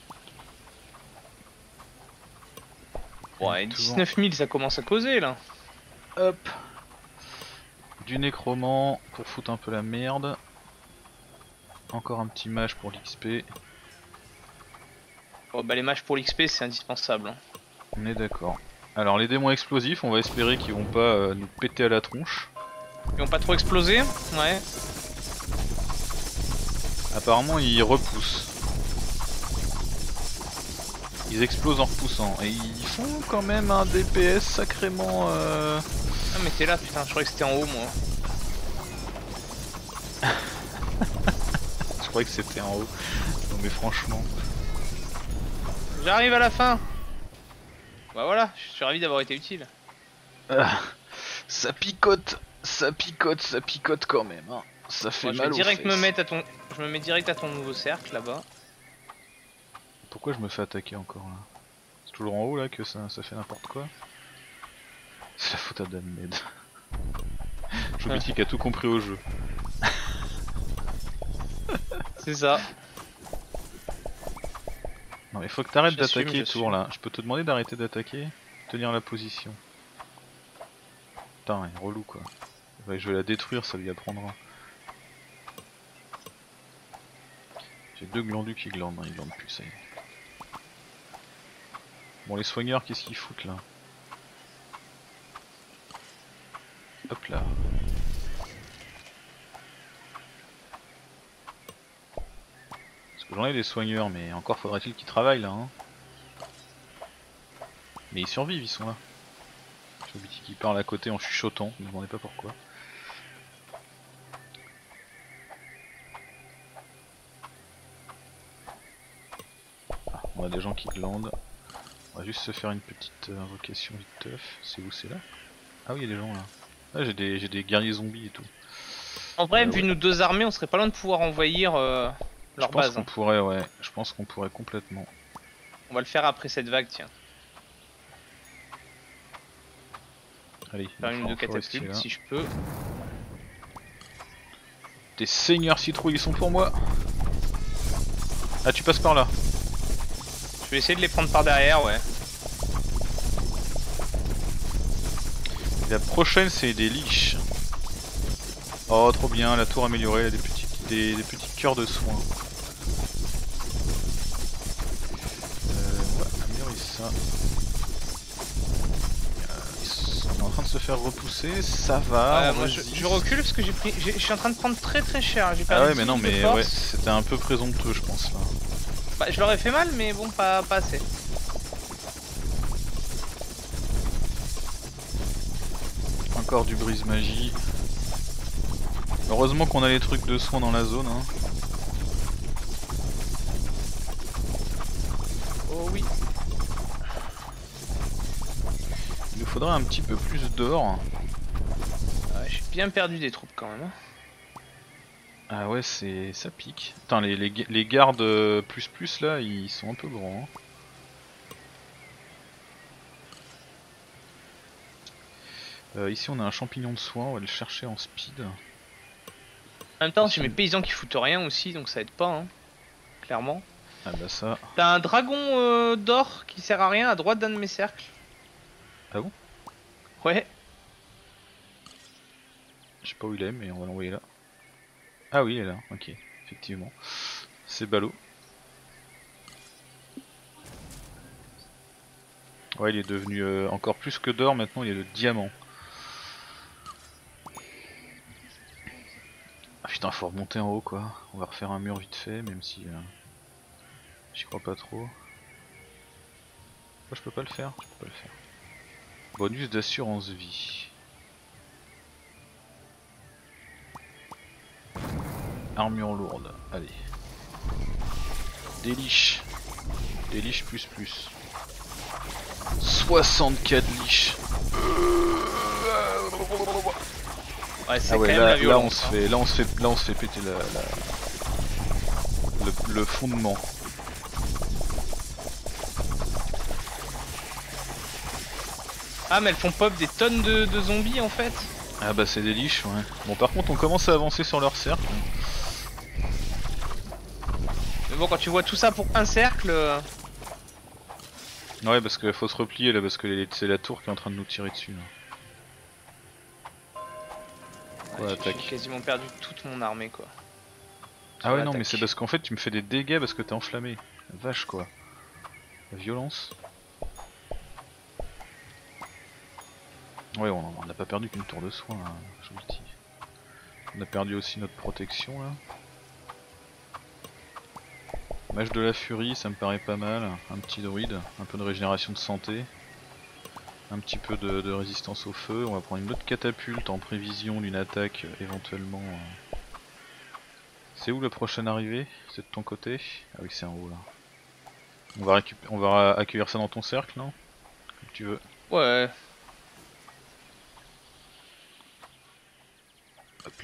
Ouais, 19 000, ça commence à causer là. Hop. Du nécromant pour foutre un peu la merde. Encore un petit mage pour l'XP. Oh bah les matchs pour l'XP c'est indispensable. Hein. On est d'accord. Alors les démons explosifs, on va espérer qu'ils vont pas nous péter à la tronche. Ils ont pas trop explosé? Ouais. Apparemment ils repoussent. Ils explosent en repoussant. Et ils font quand même un DPS sacrément... Ah mais t'es là putain, je croyais que c'était en haut moi. Je croyais que c'était en haut. Non mais franchement... J'arrive à la fin. Bah voilà, je suis ravi d'avoir été utile. Ça picote, ça picote, ça picote quand même. Hein. Ça fait Bon, je mal vais aux direct me fesses. mettre à ton... Je me mets direct à ton nouveau cercle là-bas. Pourquoi je me fais attaquer encore là? toujours en haut là que ça fait n'importe quoi. C'est la faute à Danmed. Jobitic a tout compris au jeu. C'est ça. Non mais faut que t'arrêtes J'assume, d'attaquer j'assume. tour là. Je peux te demander d'arrêter d'attaquer? Tenir la position. Putain, il est relou quoi. Ouais, je vais la détruire, ça lui apprendra. J'ai 2 glandus qui glandent, non, ils glandent plus, ça y est. Bon, les soigneurs, qu'est-ce qu'ils foutent là? Hop là. Parce que j'en ai des soigneurs, mais encore faudrait-il qu'ils travaillent là, hein. Mais ils survivent, ils sont là. J'ai oublié qu'ils parlent à côté en chuchotant, je me demandais pas pourquoi. Ah, on a des gens qui glandent. On va juste se faire une petite invocation vite teuf. C'est où c'est là? Ah oui, il y a des gens là. Ah, j'ai des guerriers zombies et tout. En vrai, vu Ouais. nos 2 armées, on serait pas loin de pouvoir envahir leur Je pense base. qu'on pourrait, ouais. Je pense qu'on pourrait complètement. On va le faire après cette vague, tiens. Allez, Faire il une faut de un forestier, catapulte là. si je peux. Des seigneurs citrouilles, ils sont pour moi. Ah, tu passes par là. Je vais essayer de les prendre par derrière, ouais. Et la prochaine, c'est des liches. Oh, trop bien, la tour améliorée, elle a des petits cœurs de soins. Ouais, améliorer ça. On est en train de se faire repousser, ça va. Moi je recule parce que je suis en train de prendre très cher. J'ai Ah perdu ouais, mais 10 non, 000 de mais force. ouais, c'était un peu présomptueux, je pense là. Bah, je leur ai fait mal, mais bon, pas assez. Encore du brise magie. Heureusement qu'on a les trucs de soins dans la zone, hein. Oh oui. Il nous faudrait un petit peu plus d'or. J'ai bien perdu des troupes quand même. Hein. Ah ouais, ça pique. Putain, les gardes plus là, ils sont un peu grands. Hein. Ici on a un champignon de soin, on va le chercher en speed. En même temps, j'ai mes paysans qui foutent rien aussi, donc ça aide pas, hein. Clairement. Ah bah ça. T'as un dragon d'or qui sert à rien à droite d'un de mes cercles. Ah bon? Ouais. Je sais pas où il est, mais on va l'envoyer là. Ah oui, il est là, ok, effectivement. C'est ballot. Ouais, il est devenu encore plus que d'or, maintenant il est de diamant. Ah putain, faut remonter en haut quoi. On va refaire un mur vite fait, même si j'y crois pas trop. Moi je peux pas le faire, je peux pas le faire. Bonus d'assurance vie. Armure lourde, allez. Déliche. Déliche plus. 64 liches. Ouais, c'est Ah ouais, quand même la là violence. on se fait péter le fondement. Ah, mais elles font pop des tonnes de zombies en fait. Ah bah c'est des liches, ouais. Bon par contre on commence à avancer sur leur cercle. Mais bon, quand tu vois tout ça pour un cercle. Ouais parce qu'il faut se replier là parce que c'est la tour qui est en train de nous tirer dessus là. Ouais, J'ai attaque. quasiment perdu toute mon armée quoi. Ah ouais non l'attaque. mais c'est parce qu'en fait tu me fais des dégâts parce que t'es enflammé. Vache quoi. La violence. Ouais on n'a pas perdu qu'une tour de soin là, je vous le dis. On a perdu aussi notre protection là. Mage de la furie ça me paraît pas mal. Un petit druide, un peu de régénération de santé. Un petit peu de résistance au feu. On va prendre une autre catapulte en prévision d'une attaque éventuellement. C'est où la prochaine arrivée? C'est de ton côté? Ah oui c'est en haut là. On va accueillir ça dans ton cercle non? Comme tu veux. Ouais. Hop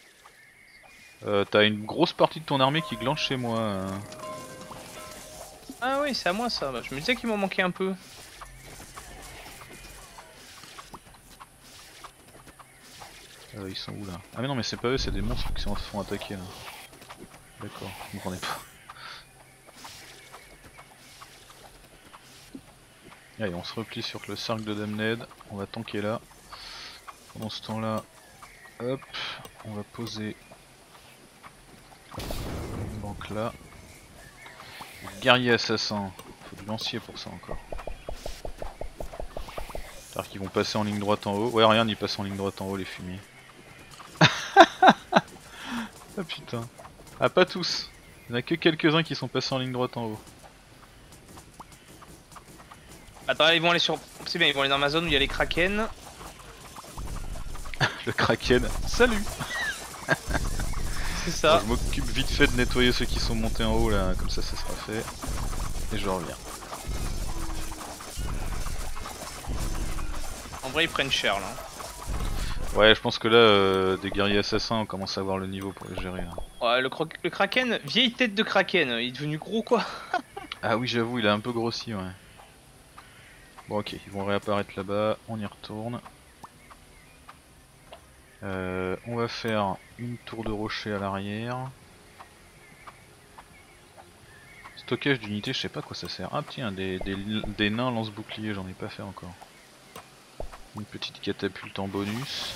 là. T'as une grosse partie de ton armée qui glande chez moi. Ah oui, c'est à moi ça. Bah, je me disais qu'il m'en manquait un peu. Ils sont où là? Ah mais non mais c'est pas eux, c'est des monstres qui se font attaquer là. D'accord, je comprenais pas. Allez, on se replie sur le cercle de Damned, on va tanker là. Pendant ce temps là, hop, on va poser une banque là. Guerrier assassin, faut du lancier pour ça encore. C'est-à-dire qu'ils vont passer en ligne droite en haut. Ouais, regarde, ils passent en ligne droite en haut les fumiers. Ah putain. Ah, pas tous. Il n'y en a que quelques-uns qui sont passés en ligne droite en haut. Attends, ils vont aller sur. C'est bien, ils vont aller dans ma zone où il y a les kraken. Le kraken. Salut. C'est ça. Je m'occupe vite fait de nettoyer ceux qui sont montés en haut là, comme ça sera fait. Et je reviens. En vrai, ils prennent cher là. Ouais, je pense que là, des guerriers assassins, on commence à avoir le niveau pour les gérer là. Ouais, le kraken, vieille tête de kraken, il est devenu gros quoi. Ah oui, j'avoue, il a un peu grossi, ouais. Bon, ok, ils vont réapparaître là-bas, on y retourne. On va faire une tour de rocher à l'arrière. Stockage d'unités, je sais pas à quoi ça sert. Ah tiens, des nains lance-boucliers, j'en ai pas fait encore. Une petite catapulte en bonus.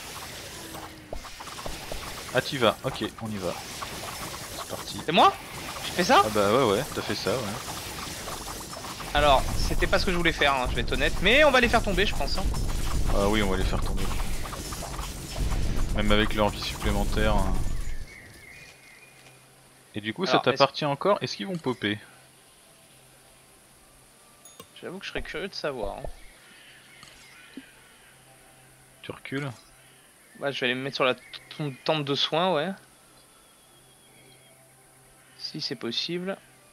Ah t'y vas, ok, on y va. C'est parti. C'est moi? J'ai fait ça? Ah bah ouais, t'as fait ça, ouais. Alors, c'était pas ce que je voulais faire, hein, je vais être honnête. Mais on va les faire tomber, je pense. Hein. Ah oui, on va les faire tomber. Même avec leur vie supplémentaire. Hein. Et du coup, Alors, ça t'appartient encore? Est-ce qu'ils vont popper? J'avoue que je serais curieux de savoir. Hein. Tu recules? Bah, je vais aller me mettre sur la tente de soins, ouais. Si c'est possible.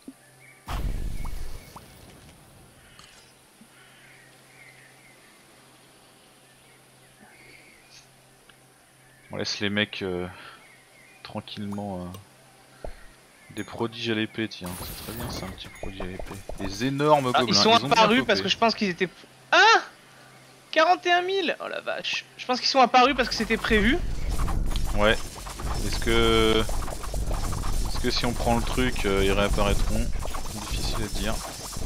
On laisse les mecs tranquillement. Des prodiges à l'épée, tiens, c'est très bien ça, un petit prodige à l'épée. Des énormes gobelins. Ils sont apparus parce que je pense qu'ils étaient. Ah 41 000. Oh la vache. Je pense qu'ils sont apparus parce que c'était prévu. Ouais. Est-ce que si on prend le truc, ils réapparaîtront? Difficile à dire.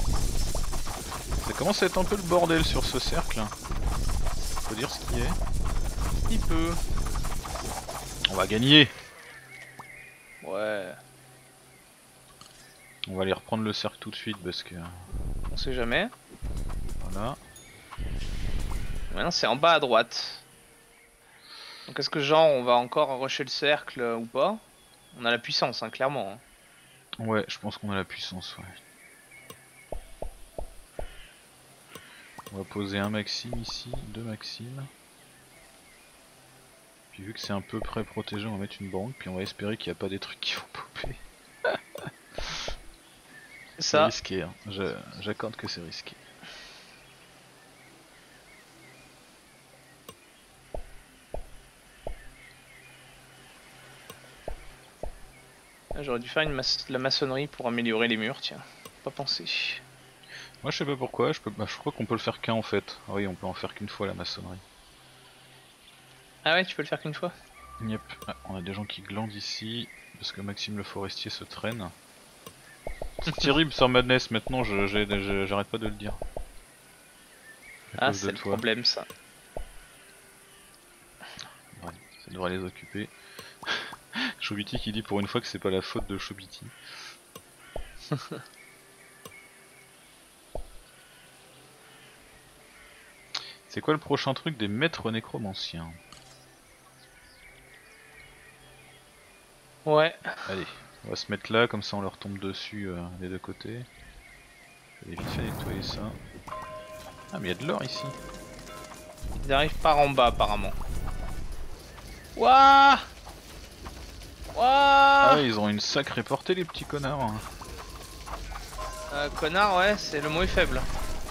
Ça commence à être un peu le bordel sur ce cercle. Faut dire ce qui est. Il peut. On va gagner. Ouais. On va aller reprendre le cercle tout de suite parce que... On sait jamais. Voilà. Maintenant c'est en bas à droite. Donc est-ce que genre on va encore rusher le cercle ou pas? On a la puissance, hein, clairement. Hein. Ouais, je pense qu'on a la puissance, ouais. On va poser un Maxime ici, deux Maximes. Puis vu que c'est un peu près protégé, on va mettre une banque, puis on va espérer qu'il n'y a pas des trucs qui vont popper. C'est risqué, hein. J'accorde que c'est risqué. J'aurais dû faire la maçonnerie pour améliorer les murs, tiens. Pas pensé. Moi je sais pas pourquoi, je crois qu'on peut le faire qu'un en fait. Ah oui, on peut en faire qu'une fois la maçonnerie. Ah ouais, tu peux le faire qu'une fois? Yep, ah, on a des gens qui glandent ici, parce que Maxime le forestier se traîne. C'est terrible sur Madness, maintenant j'arrête pas de le dire. Ah c'est le problème ça. Ouais, ça devrait les occuper. Chobiti qui dit pour une fois que c'est pas la faute de Chobiti. C'est quoi le prochain truc des maîtres nécromanciens? Ouais. Allez, on va se mettre là, comme ça on leur tombe dessus des deux côtés. Je vais vite fait nettoyer ça. Ah mais il y a de l'or ici. Ils arrivent par en bas apparemment. Wouah. Ah ouais, ils ont une sacrée portée les petits connards. Connard ouais, c'est le mot est faible.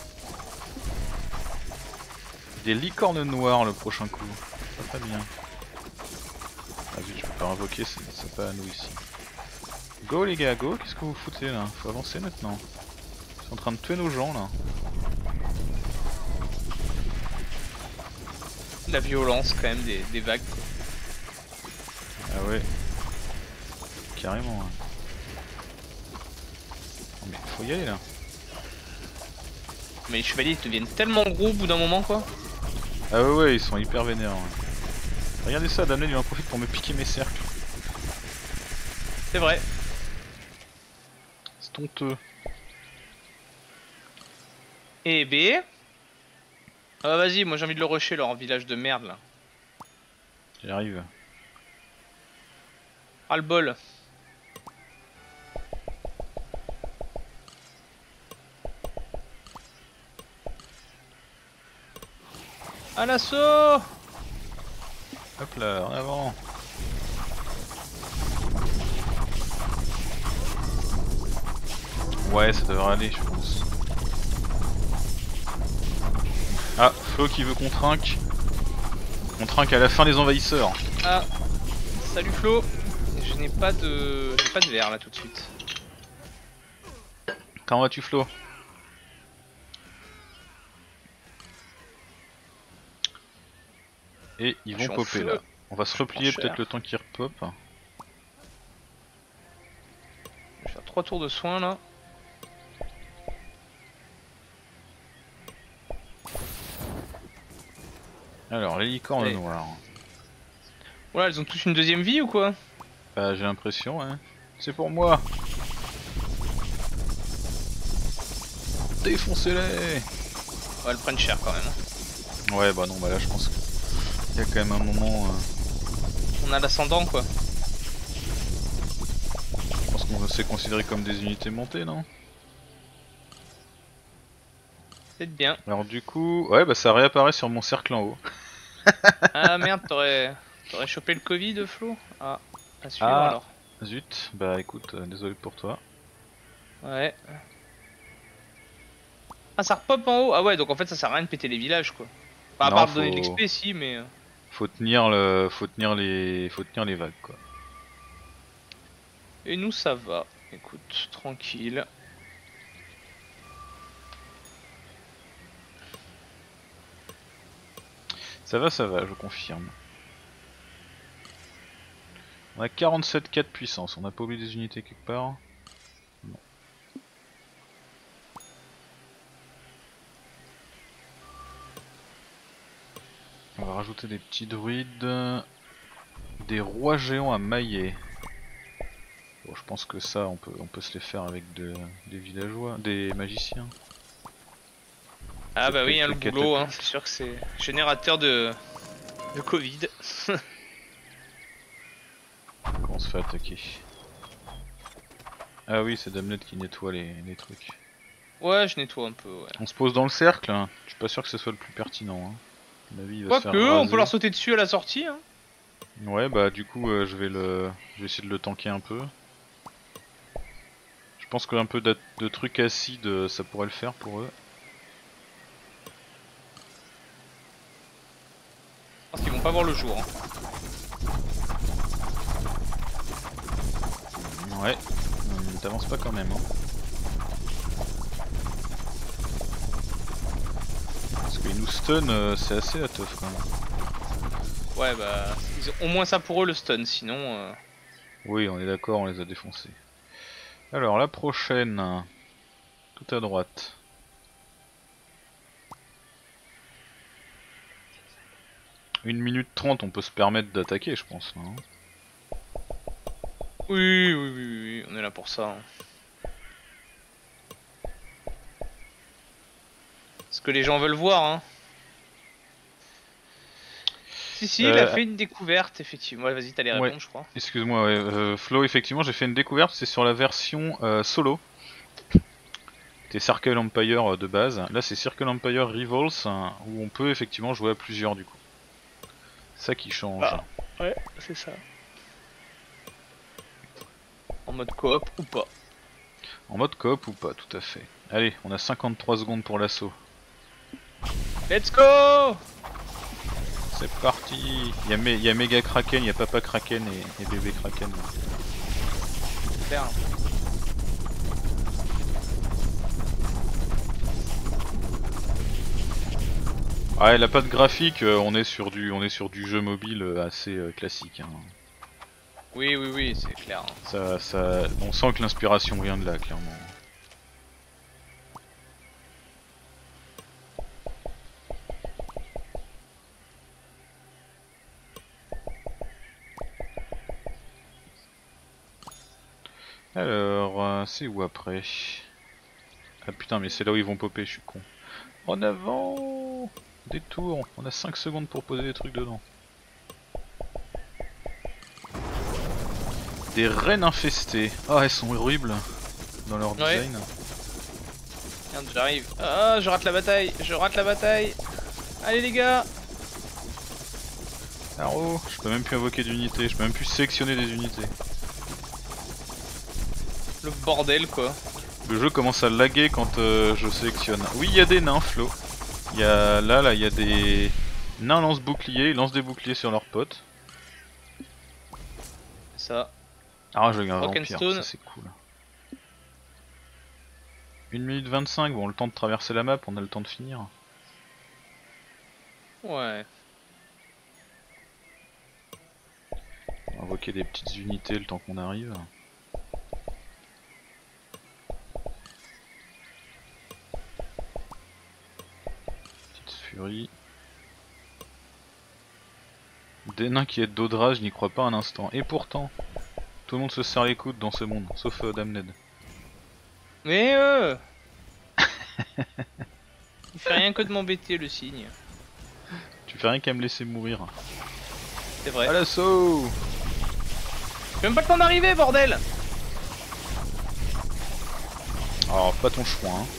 Des licornes noires le prochain coup. Pas très bien. Ah zut, je peux pas invoquer, c'est pas à nous ici. Go les gars, go, qu'est-ce que vous foutez là? Faut avancer maintenant. en train de tuer nos gens là. La violence quand même des vagues quoi. Ah ouais. Carrément. Hein. Mais faut y aller là. Mais les chevaliers ils deviennent tellement gros au bout d'un moment quoi. Ah ouais, ils sont hyper vénères. Ouais. Regardez ça, Damned il en profite pour me piquer mes cercles. C'est vrai. C'est honteux. Et B. Ah vas-y, moi j'ai envie de le rusher leur village de merde là. J'y arrive. Ah le bol. À l'assaut. Hop là, en avant. Ouais, ça devrait aller, je pense. Ah, Flo qui veut qu'on trinque. On trinque à la fin des envahisseurs. Ah, salut Flo. Je n'ai pas de verre là tout de suite. Comment vas-tu, Flo? Et ils vont popper là. On va se replier peut-être le temps qu'ils repop. Je vais faire 3 tours de soins là. Alors, les licornes noires. Voilà, elles ont tous une deuxième vie ou quoi? Bah, j'ai l'impression, hein. C'est pour moi. Défoncez-les. Ouais, elles prennent cher quand même. Ouais, bah non, bah là je pense qu'il y a quand même un moment. On a l'ascendant quoi. Je pense qu'on s'est considéré comme des unités montées, non? C'est bien. Alors du coup, ouais, bah ça réapparaît sur mon cercle en haut. Ah merde, t'aurais chopé le Covid, Flo? Ah, à suivre alors. Zut, bah écoute, désolé pour toi. Ouais. Ah, ça repop en haut? Ah ouais, donc en fait ça sert à rien de péter les villages quoi. Pas à part de donner de l'XP si, mais... Faut tenir les vagues quoi. Et nous ça va, écoute, tranquille. Ça va, je confirme. On a 47K de puissance, on n'a pas oublié des unités quelque part? Non. On va rajouter des petits druides, des rois géants à mailler. Bon, je pense que ça, on peut se les faire avec des villageois, des magiciens. Ah bah oui, hein, le boulot, hein, c'est sûr que c'est générateur de Covid. Comment on se fait attaquer? Ah oui, c'est Damned qui nettoie les trucs. Ouais, je nettoie un peu, ouais. On se pose dans le cercle, hein. Je suis pas sûr que ce soit le plus pertinent. Hein. À mon avis, il va se faire Quoique, raser. on peut leur sauter dessus à la sortie. Hein. Ouais, bah du coup, je vais essayer de le tanker un peu. Je pense qu'un peu de trucs acides, ça pourrait le faire pour eux. Je pense qu'ils vont pas voir le jour. Hein. Ouais, t'avances pas quand même. Hein. Parce qu'ils nous stun, c'est assez la teuf quand même. Ouais, bah, ils ont au moins ça pour eux le stun, sinon. Oui, on est d'accord, on les a défoncés. Alors la prochaine, tout à droite. Une minute 30, on peut se permettre d'attaquer, je pense. Hein. Oui, on est là pour ça. Hein. Ce que les gens veulent voir, hein. Si, il a fait une découverte, effectivement. Ouais, vas-y, t'allais répondre, je crois. Excuse-moi, ouais. Flo, effectivement, j'ai fait une découverte, c'est sur la version solo. C'était Circle Empire de base. Là, c'est Circle Empire Rivals, où on peut effectivement jouer à plusieurs, du coup. C'est ça qui change. Ah, ouais, c'est ça. En mode coop ou pas? En mode coop ou pas, tout à fait. Allez, on a 53 secondes pour l'assaut. Let's go! C'est parti. Il y a Méga Kraken, il y a Papa Kraken et Bébé Kraken. Super. Ouais, la patte graphique, on est sur du jeu mobile assez classique. Hein. Oui, oui, oui, c'est clair. On sent que l'inspiration vient de là, clairement. Alors, c'est où après? Ah putain, mais c'est là où ils vont popper, je suis con. En avant! Détour, on a 5 secondes pour poser des trucs dedans. Des rennes infestées. Ah, elles sont horribles dans leur design. Merde, j'arrive. Ah, je rate la bataille. Je rate la bataille. Allez les gars. Arrow, je peux même plus invoquer d'unités, je peux même plus sélectionner des unités. Le bordel quoi. Le jeu commence à laguer quand je sélectionne. Oui, il y a des nains, Flo. Il y a là, il y a des nains lance-boucliers, ils lancent des boucliers sur leurs potes. Ça. Ah, je gagne un Rock and vampire, Stone. ça c'est cool. 1 minute 25, bon, le temps de traverser la map, on a le temps de finir. Ouais. On va invoquer des petites unités le temps qu'on arrive. Petite furie. Des nains qui aident d'Audra, je n'y crois pas un instant. Et pourtant, tout le monde se serre les coudes dans ce monde, sauf Damned. Mais il fait rien que de m'embêter le cygne. Tu fais rien qu'à me laisser mourir. C'est vrai. À l'assaut! J'ai même pas le temps d'arriver, bordel! Alors, pas ton choix, hein.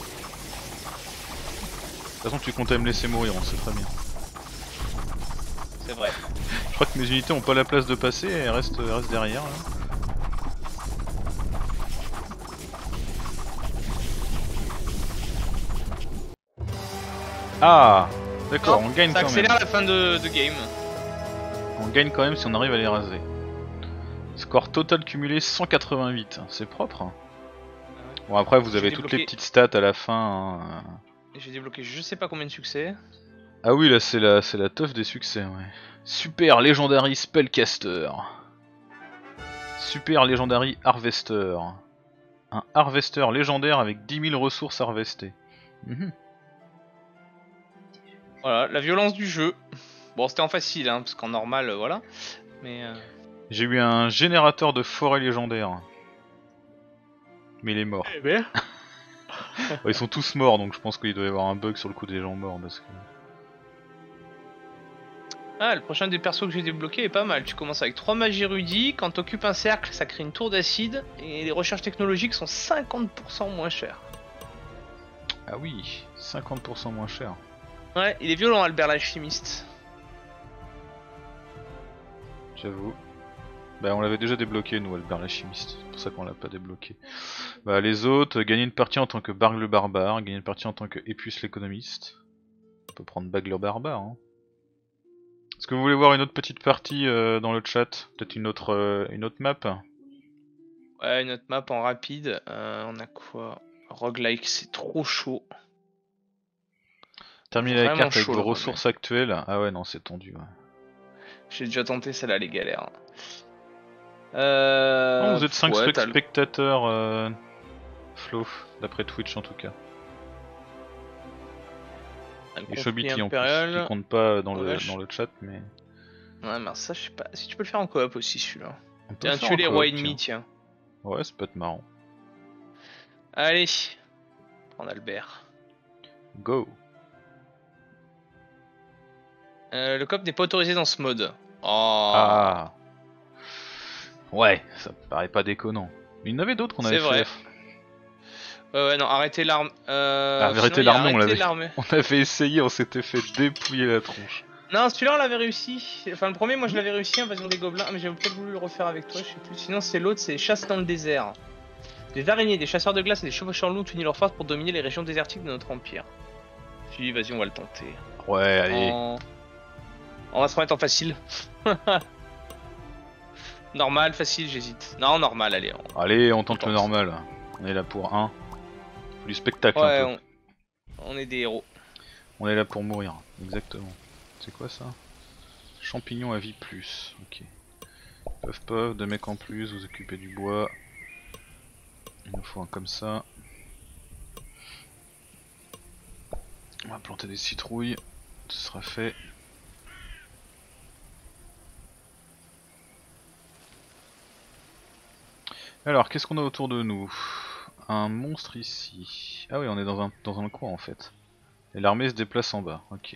De toute façon, tu comptais me laisser mourir, on sait très bien. C'est vrai. Je crois que mes unités ont pas la place de passer et elles restent derrière là. Ah! D'accord, on gagne ça quand même. accélère la fin de game. On gagne quand même si on arrive à les raser. Score total cumulé 188, c'est propre. Bon après vous avez toutes les petites stats à la fin. Hein. J'ai débloqué je sais pas combien de succès. Ah oui là c'est la teuf des succès ouais. Super Legendary Spellcaster. Super Legendary Harvester. Un Harvester légendaire avec 10 000 ressources harvestées. Voilà, la violence du jeu. Bon c'était en facile hein, parce qu'en normal voilà. Mais J'ai eu un générateur de forêt légendaire. Mais il est mort. Eh ben. Ils sont tous morts donc je pense qu'il doit y avoir un bug sur le coup des gens morts parce que... Ah, le prochain des persos que j'ai débloqué est pas mal. Tu commences avec 3 magies érudits. Quand t'occupes un cercle, ça crée une tour d'acide. Et les recherches technologiques sont 50% moins chères. Ah oui, 50% moins cher. Ouais, il est violent, Albert l'alchimiste. J'avoue. Bah on l'avait déjà débloqué nous, Albert l'alchimiste. C'est pour ça qu'on l'a pas débloqué. Bah les autres, gagner une partie en tant que Barg le barbare, gagner une partie en tant que Epus l'économiste. On peut prendre Bag le barbare hein. Est-ce que vous voulez voir une autre petite partie dans le chat? Peut-être une autre map? Ouais, une autre map en rapide. On a quoi? Roguelike, c'est trop chaud. Terminer la carte avec chaud, vos ressources actuelles. Ah ouais non c'est tendu ouais. J'ai déjà tenté celle-là les galères. Non, vous êtes 5 ouais, spectateurs Flo, d'après Twitch en tout cas. Et Chobiti en plus, qui compte pas dans le chat mais... Ouais mais ça je sais pas, si tu peux le faire en coop aussi celui-là. Tiens, tuer les rois ennemis tiens. Ouais ça peut être marrant. Allez, prends Albert. Go. Le coop n'est pas autorisé dans ce mode. Oh. Ah. Ouais, ça me paraît pas déconnant. Mais il y en avait d'autres qu'on avait fait. Ouais non, arrêtez l'arme. Arrêtez l'armée, on avait essayé, on s'était fait dépouiller la tronche. Non, celui-là on l'avait réussi. Enfin le premier moi je l'avais réussi, invasion des gobelins, mais j'avais peut-être voulu le refaire avec toi, je sais plus. Sinon c'est l'autre, c'est chasse dans le désert. Des araignées, des chasseurs de glace et des chevaucheurs loups unissent leurs forces pour dominer les régions désertiques de notre empire. Puis vas-y on va le tenter. Ouais allez. On va se remettre en facile. Normal, facile, j'hésite. Non, normal, allez. Allez, on tente le normal. On est là pour un. Faut du spectacle ouais, un peu. On est des héros. On est là pour mourir, exactement. C'est quoi ça? Champignons à vie plus, ok. Puff, deux mecs en plus, vous occupez du bois. Il nous faut un comme ça. On va planter des citrouilles, ce sera fait. Alors, qu'est-ce qu'on a autour de nous? Un monstre ici. Ah oui, on est dans un coin en fait. Et l'armée se déplace en bas, ok.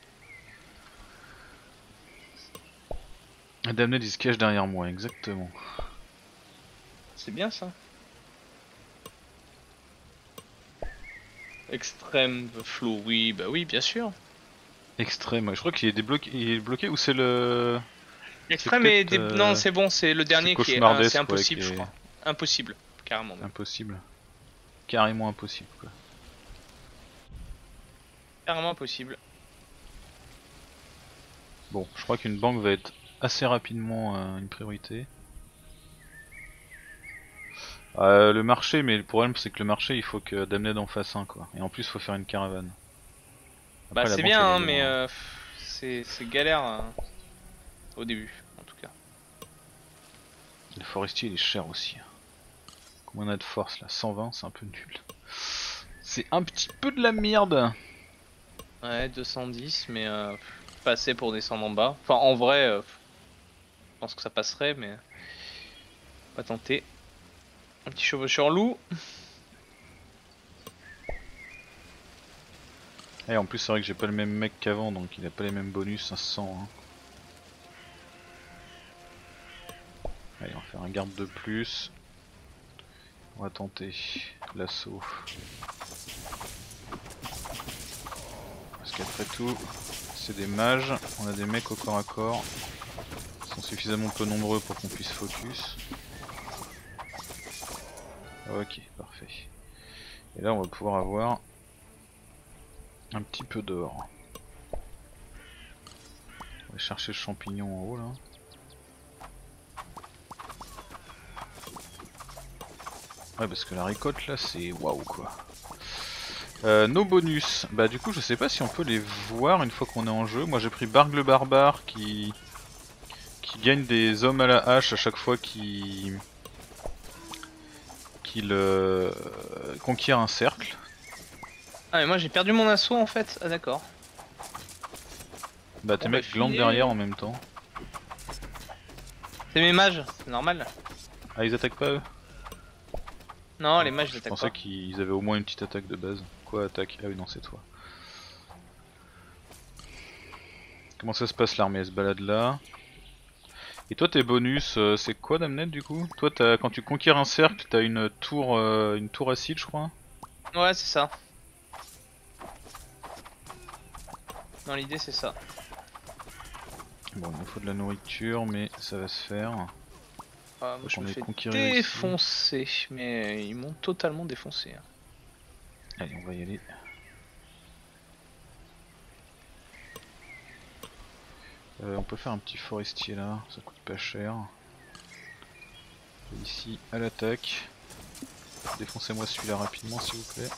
Damned il se cache derrière moi, exactement. C'est bien ça. Extrême flow, oui, bah oui, bien sûr. Extrême, ouais. Je crois qu'il est débloqué, il est bloqué ou c'est le... Extrême et non, c'est bon, c'est le c'est dernier qui est. C'est cauchemardesque, ouais, impossible, qui je est crois. Impossible, carrément même. impossible. Carrément impossible quoi. Carrément impossible. Bon, je crois qu'une banque va être assez rapidement une priorité. Le marché, mais le problème c'est que le marché il faut que Damned en fasse un quoi. Et en plus il faut faire une caravane. Après, Bah la c'est banque, bien, elle est hein, loin, mais hein. c'est galère au début, en tout cas. Le forestier il est cher aussi. Combien on a de force là? 120, c'est un peu nul. C'est un petit peu de la merde. Ouais, 210, mais pas assez pour descendre en bas. Enfin, en vrai, je pense que ça passerait, mais on va tenter. Un petit chevaucheur loup. Et en plus c'est vrai que j'ai pas le même mec qu'avant donc il a pas les mêmes bonus, ça se sent hein. Allez on va faire un garde de plus. On va tenter l'assaut. Parce qu'après tout c'est des mages, on a des mecs au corps à corps. Ils sont suffisamment peu nombreux pour qu'on puisse focus. Ok parfait. Et là on va pouvoir avoir un petit peu d'or. On va chercher le champignon en haut là. Ouais parce que la récolte là c'est waouh quoi. Nos bonus, bah du coup je sais pas si on peut les voir une fois qu'on est en jeu. Moi j'ai pris Barg le barbare qui gagne des hommes à la hache à chaque fois qu'il conquiert un cercle. Ah, mais moi j'ai perdu mon assaut en fait. Ah, d'accord. Bah tes Bon, bah, mecs glandent filez. derrière en même temps. C'est mes mages, c'est normal. Ah ils attaquent pas eux? Non, les mages Je j'attaque pensais pas. qu'ils avaient au moins une petite attaque de base. Quoi attaque? Ah oui non c'est toi. Comment ça se passe l'armée? Elle se balade là. Et toi tes bonus c'est quoi Damned du coup? Toi quand tu conquiers un cercle t'as une tour acide je crois. Ouais, c'est ça. Dans l'idée, c'est ça. Bon il nous faut de la nourriture mais ça va se faire. Ah, moi je On me est fais conquérir ici. défoncer, mais ils m'ont totalement défoncé. Hein. Allez on va y aller. On peut faire un petit forestier là, ça coûte pas cher. Ici à l'attaque. Défoncez-moi celui-là rapidement s'il vous plaît.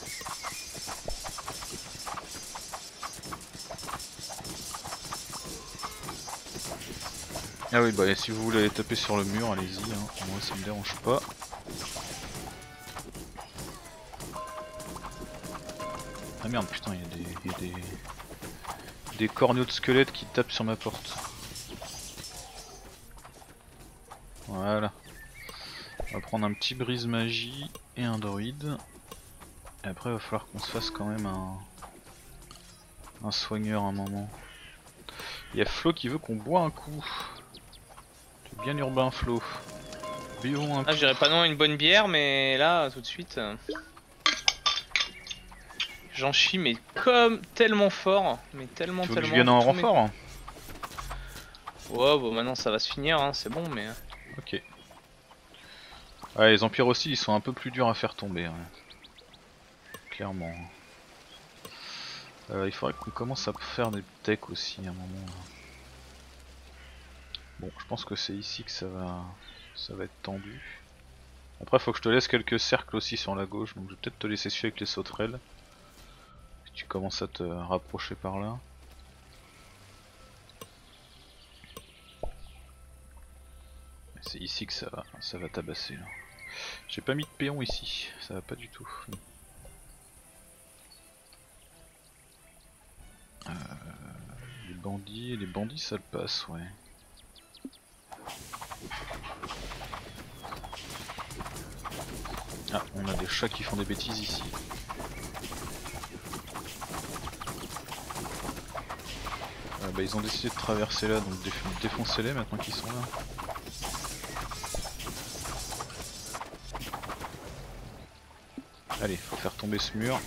Ah oui bah et si vous voulez aller taper sur le mur allez-y, hein. Moi ça me dérange pas. Ah merde putain il y a des corneaux de squelettes qui tapent sur ma porte. Voilà. On va prendre un petit brise magie et un druide. Et après il va falloir qu'on se fasse quand même un soigneur à un moment. Il y a Flo qui veut qu'on boit un coup. C'est bien urbain Flo. Buvons un coup. Ah, je dirais pas non à une bonne bière, mais là, tout de suite, j'en chie, mais comme tellement fort. Mais tellement, Tu veux que je tellement. vienne en tous mes- renfort? Ouais, bon, maintenant ça va se finir, hein, c'est bon, mais. Ok. Ouais, les empires aussi, ils sont un peu plus durs à faire tomber. Ouais. Clairement. Il faudrait qu'on commence à faire des decks aussi à un moment. Bon, je pense que c'est ici que ça va être tendu. Après, faut que je te laisse quelques cercles aussi sur la gauche, donc je vais peut-être te laisser suivre avec les sauterelles. tu commences à te rapprocher par là. C'est ici que ça va tabasser là. J'ai pas mis de péon ici, ça va pas du tout. Les bandits ça le passe, ouais. Ah, on a des chats qui font des bêtises ici. Bah, ils ont décidé de traverser là, donc défoncez-les maintenant qu'ils sont là. Allez, faut faire tomber ce mur.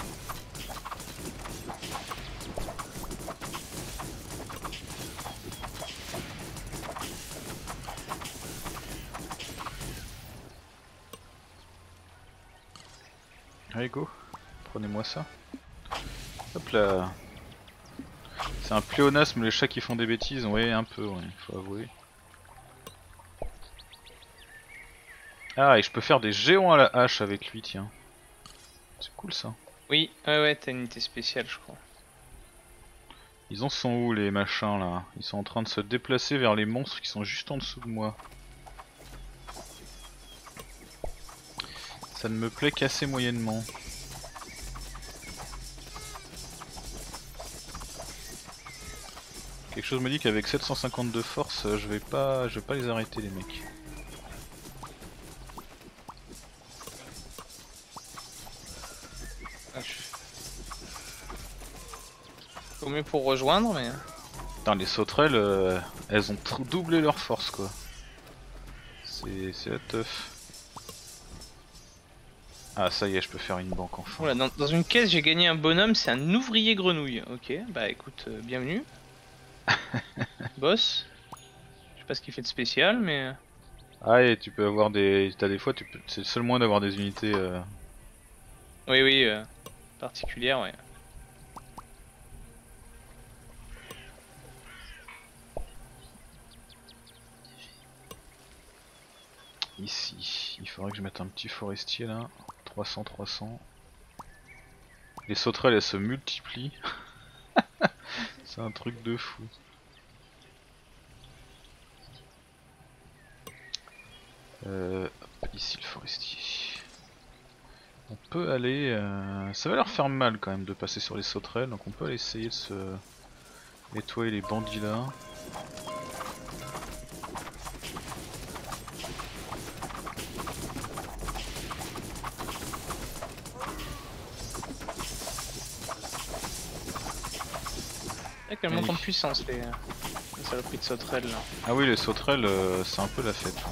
Allez go, prenez-moi ça. Hop là. C'est un pléonasme les chats qui font des bêtises, ouais un peu, ouais, faut avouer. Ah et je peux faire des géants à la hache avec lui, tiens. C'est cool ça. Oui, ouais, t'as une unité spéciale je crois. Ils en sont où les machins là? Ils sont en train de se déplacer vers les monstres qui sont juste en dessous de moi. Ça ne me plaît qu'assez moyennement. Quelque chose me dit qu'avec 750 de force, je vais pas les arrêter les mecs. Au mieux pour rejoindre mais... Putain les sauterelles, elles ont doublé leur force quoi. C'est la teuf. Ah ça y est, je peux faire une banque enfin. Voilà, dans une caisse j'ai gagné un bonhomme, c'est un ouvrier grenouille. Ok, bah écoute, bienvenue. Boss. Je sais pas ce qu'il fait de spécial mais... Ah et tu peux avoir des... T'as des fois, c'est le seul moyen d'avoir des unités... Oui, particulière, ouais. Ici, il faudrait que je mette un petit forestier là. 300. Les sauterelles elles se multiplient. C'est un truc de fou. Ici le forestier. On peut aller... Ça va leur faire mal quand même de passer sur les sauterelles, donc on peut aller essayer de se nettoyer les bandits là. Qu'elles montent en puissance les saloperies de sauterelles là. Ah oui les sauterelles c'est un peu la fête.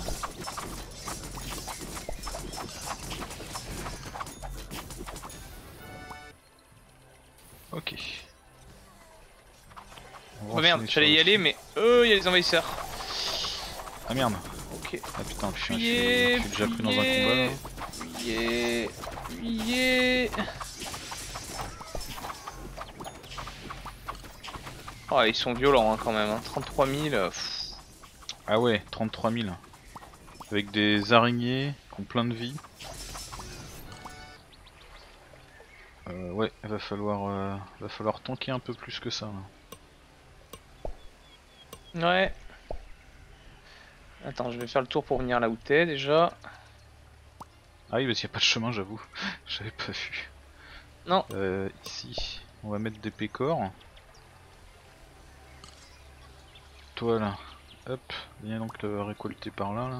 Ok. Oh merde, j'allais y aller mais il y a les envahisseurs. Ah merde. Ok. Ah putain, je suis déjà pris dans un combat là. Fuyez. Oh ils sont violents hein, quand même, hein. 33 000. Ah ouais, 33 000. Avec des araignées qui ont plein de vie. Ouais, va falloir tanker un peu plus que ça là. Ouais. Attends, je vais faire le tour pour venir là où t'es déjà. Ah oui, parce qu'il n'y a pas de chemin, j'avoue. J'avais pas vu. Non. Ici, on va mettre des pécores. Toi là, hop, viens donc le récolter par là.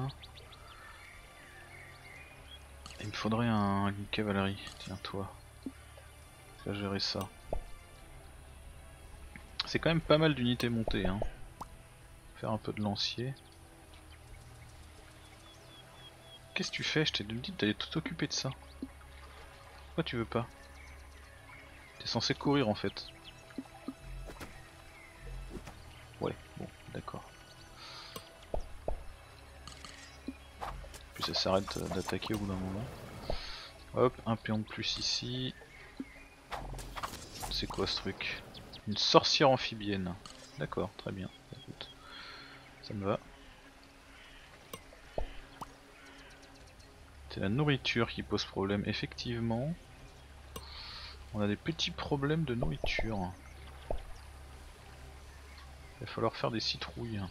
Il me faudrait une cavalerie. Tiens, toi. Va gérer ça. C'est quand même pas mal d'unités montées, hein. Faire un peu de lancier. Qu'est-ce que tu fais? Je t'ai dit d'aller tout t'occuper de ça. Pourquoi tu veux pas? T'es censé courir en fait. Ouais, bon, d'accord. Puis ça s'arrête d'attaquer au bout d'un moment. Hop, un pion de plus ici. C'est quoi ce truc? Une sorcière amphibienne. D'accord, très bien. Écoute, ça me va. C'est la nourriture qui pose problème, effectivement. On a des petits problèmes de nourriture. Il va falloir faire des citrouilles.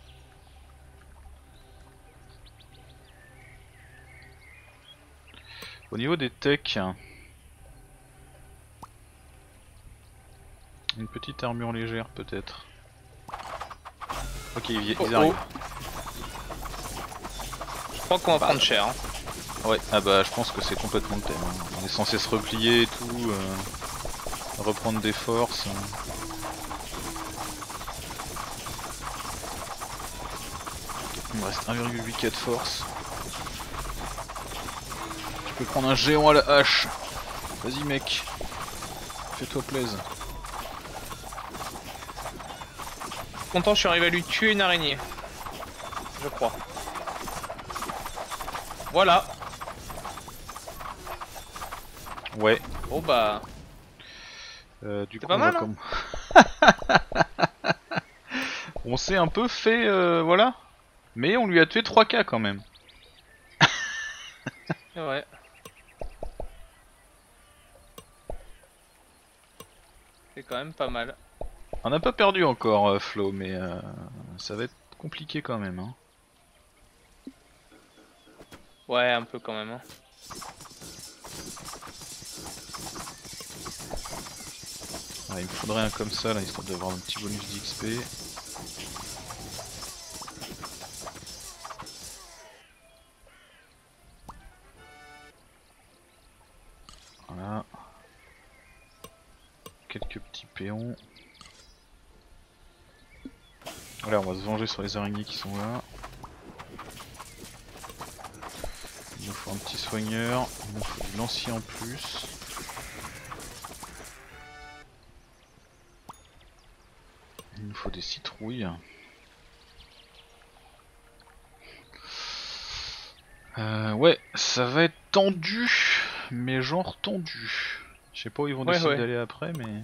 Au niveau des techs, une petite armure légère peut-être. Ok, ils arrivent. Je crois qu'on va prendre cher. Hein. Ouais, ah bah je pense que c'est complètement le thème. Hein. On est censé se replier et tout, reprendre des forces. Il me reste 1,84 force. Tu peux prendre un géant à la hache. Vas-y mec, fais-toi plaisir. Content, je suis arrivé à lui tuer une araignée. Je crois. Voilà. Ouais. Oh bah. Du coup, pas mal, on, on s'est un peu fait, voilà. Mais on lui a tué 3K quand même. Ouais. C'est quand même pas mal. On n'a pas perdu encore Flo, mais ça va être compliqué quand même. Hein. Ouais, un peu quand même. Hein. Ah, il me faudrait un comme ça là, histoire d'avoir un petit bonus d'XP. Voilà. Quelques petits péons. Voilà, on va se venger sur les araignées qui sont là. Il nous faut un petit soigneur, il nous faut du lancier en plus. Il nous faut des citrouilles. Ouais, ça va être tendu, mais genre tendu. Je sais pas où ils vont décider d'aller après, mais...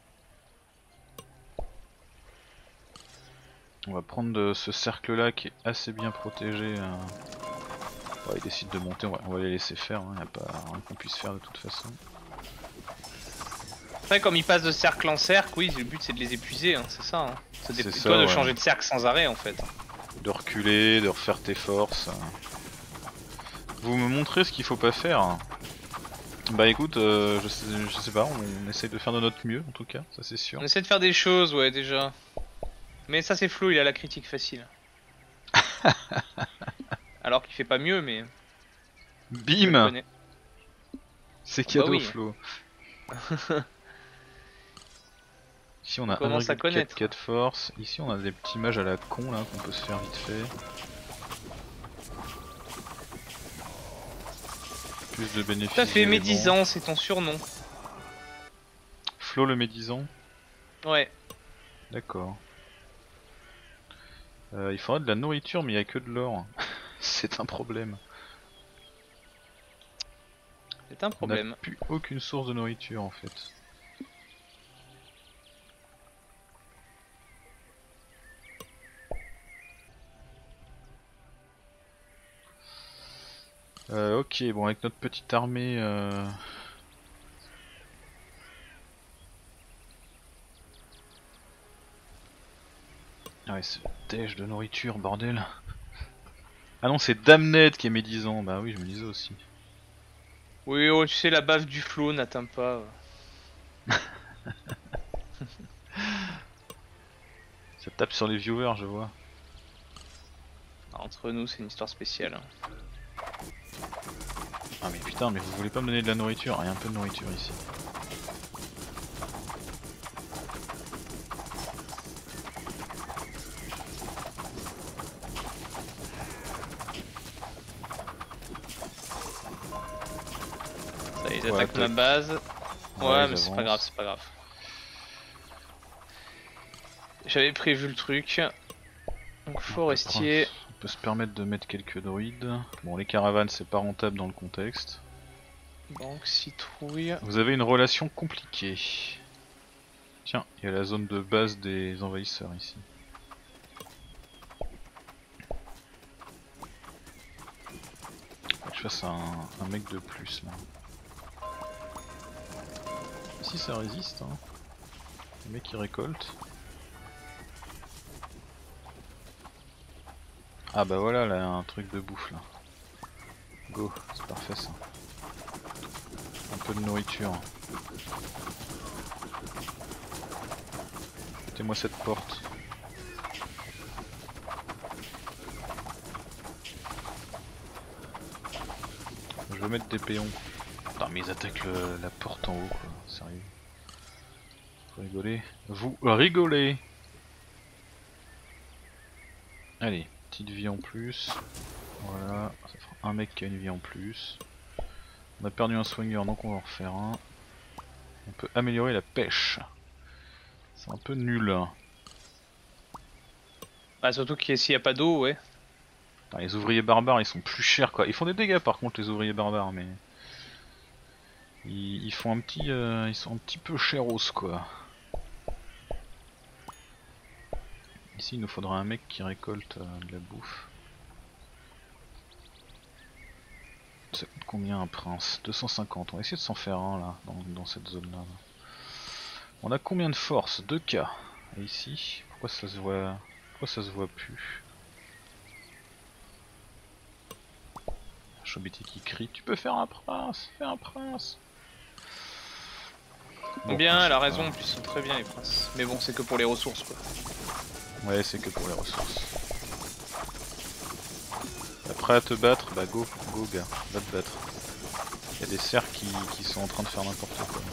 On va prendre ce cercle là qui est assez bien protégé. Ouais, ils décident de monter, on va les laisser faire, hein. Y a pas rien qu'on puisse faire de toute façon. Après, comme ils passent de cercle en cercle, oui, le but c'est de les épuiser, hein, c'est ça. Hein. C'est ça, toi de changer de cercle sans arrêt en fait. De reculer, de refaire tes forces. Vous me montrez ce qu'il faut pas faire. Bah écoute, je sais pas, on essaye de faire de notre mieux en tout cas, ça c'est sûr. On essaie de faire des choses, ouais, déjà. Mais ça c'est Flo, il a la critique facile. Alors qu'il fait pas mieux, mais... Bim! C'est cadeau, oui. Flo. Ici on a 1,4 force, ici on a des petits mages à la con là qu'on peut se faire vite fait. Plus de bénéfices. Tout à fait, médisant, c'est ton surnom. Flo le médisant? Ouais. D'accord. Il faudrait de la nourriture mais il n'y a que de l'or. C'est un problème. C'est un problème. On n'a plus aucune source de nourriture en fait. Ok, bon avec notre petite armée... Ah ouais, ce dèche de nourriture, bordel. Ah non, c'est Damned qui est médisant. Bah oui, je me disais aussi. Oui, oh, tu sais, la bave du Flo n'atteint pas. Ça tape sur les viewers, je vois. Entre nous, c'est une histoire spéciale. Ah mais putain, mais vous voulez pas me donner de la nourriture? Il y a un peu de nourriture ici. Ça, ils attaquent ma base. Ouais, mais c'est pas grave, c'est pas grave. J'avais prévu le truc. Donc forestier. On peut se permettre de mettre quelques druides. Bon, les caravanes c'est pas rentable dans le contexte. Banque, citrouille. Vous avez une relation compliquée. Tiens, il y a la zone de base des envahisseurs ici. Faut que je fasse un mec de plus là. Ici ça résiste, hein. Les mecs qui récoltent. Ah bah voilà, là un truc de bouffe là. Go, c'est parfait ça. Un peu de nourriture. Mettez-moi cette porte. Je veux mettre des péons. Putain mais ils attaquent la porte en haut quoi, sérieux. Faut rigoler. Vous rigolez. Allez, petite vie en plus. Voilà, ça fera un mec qui a une vie en plus. On a perdu un soigneur donc on va en refaire un. On peut améliorer la pêche. C'est un peu nul. Hein. Bah surtout que s'il n'y a pas d'eau, ouais. Putain, les ouvriers barbares ils sont plus chers quoi. Ils font des dégâts par contre les ouvriers barbares mais... Ils font un petit... ils sont un petit peu cheros quoi. Ici il nous faudra un mec qui récolte de la bouffe. Ça coûte combien un prince? 250, on va essayer de s'en faire un là, dans cette zone là. On a combien de force? 2K. Et ici, pourquoi ça se voit plus? Chobiti qui crie, tu peux faire un prince, fais un prince. Bon, Bien, elle a raison, en plus ils sont très bien les princes. Mais bon, c'est que pour les ressources quoi. Ouais, c'est que pour les ressources. T'es prêt à te battre? Bah go gars, va te battre. Il y a des cerfs qui sont en train de faire n'importe quoi.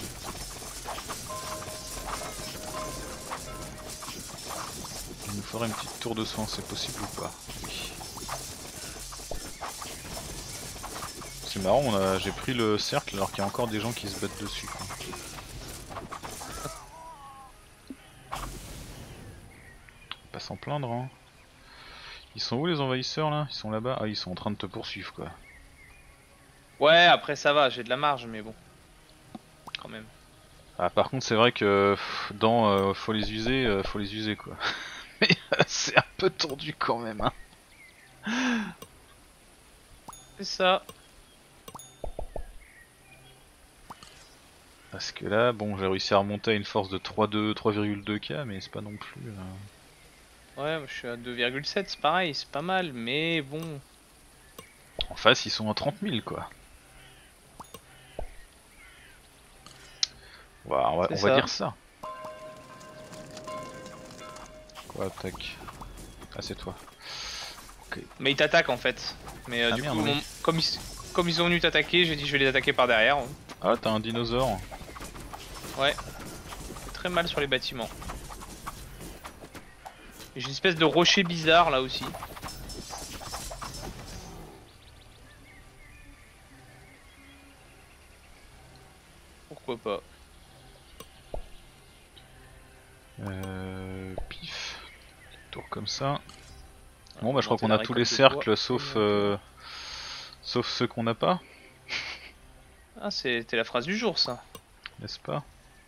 Il nous faudrait une petite tour de soin, c'est possible ou pas? Oui. C'est marrant, j'ai pris le cercle alors qu'il y a encore des gens qui se battent dessus. Quoi. Pas s'en plaindre hein. Ils sont où les envahisseurs là? Ils sont là-bas? Ah ils sont en train de te poursuivre quoi. Ouais, après ça va, j'ai de la marge, mais bon. Quand même. Ah par contre c'est vrai que faut les user quoi. Mais c'est un peu tendu quand même hein. C'est ça. Parce que là, bon, j'ai réussi à remonter à une force de 3,2K, mais c'est pas non plus... Ouais, moi, je suis à 2,7, c'est pareil, c'est pas mal, mais bon. En face, ils sont à 30 000 quoi. Voilà, on va dire ça. Quoi, tac. Ah, c'est toi. Ok. Mais ils t'attaquent en fait. Mais Ah, du merde, coup, oui. comme ils sont venus t'attaquer, j'ai dit je vais les attaquer par derrière. Ah, t'as un dinosaure. Ouais. C'est très mal sur les bâtiments. J'ai une espèce de rocher bizarre là aussi. Pourquoi pas. Pif. Tour comme ça. Bon bah je crois qu'on la a tous les récolte de bois. cercles sauf ceux qu'on n'a pas, Ah, c'était la phrase du jour ça. n'est-ce pas?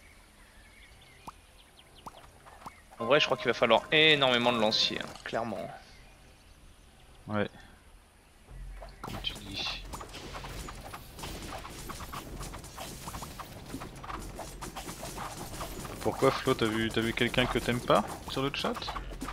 En vrai, je crois qu'il va falloir énormément de lanciers, hein, clairement. Ouais. Comme tu dis. Pourquoi Flo, t'as vu quelqu'un que t'aimes pas sur le chat?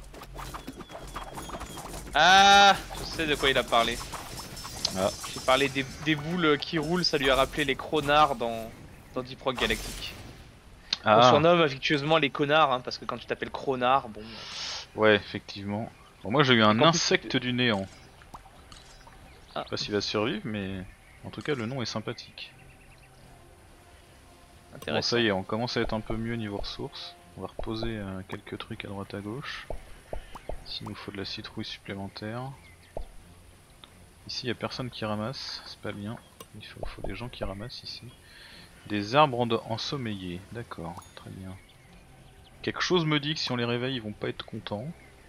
Ah, je sais de quoi il a parlé. Ah. J'ai parlé des boules qui roulent, ça lui a rappelé les cronards dans Deep Rock Galactic. On Ah. surnomme affectueusement les connards, hein, parce que quand tu t'appelles cronard, bon... Ouais, effectivement. Bon, moi j'ai eu un insecte du néant. Je sais pas s'il va survivre, mais en tout cas le nom est sympathique. Bon, ça y est, on commence à être un peu mieux niveau ressources. On va reposer quelques trucs à droite à gauche. Ici il nous faut de la citrouille supplémentaire. Ici il y a personne qui ramasse, c'est pas bien. Il faut des gens qui ramassent ici. Des arbres ensommeillés, d'accord, très bien. Quelque chose me dit que si on les réveille ils vont pas être contents.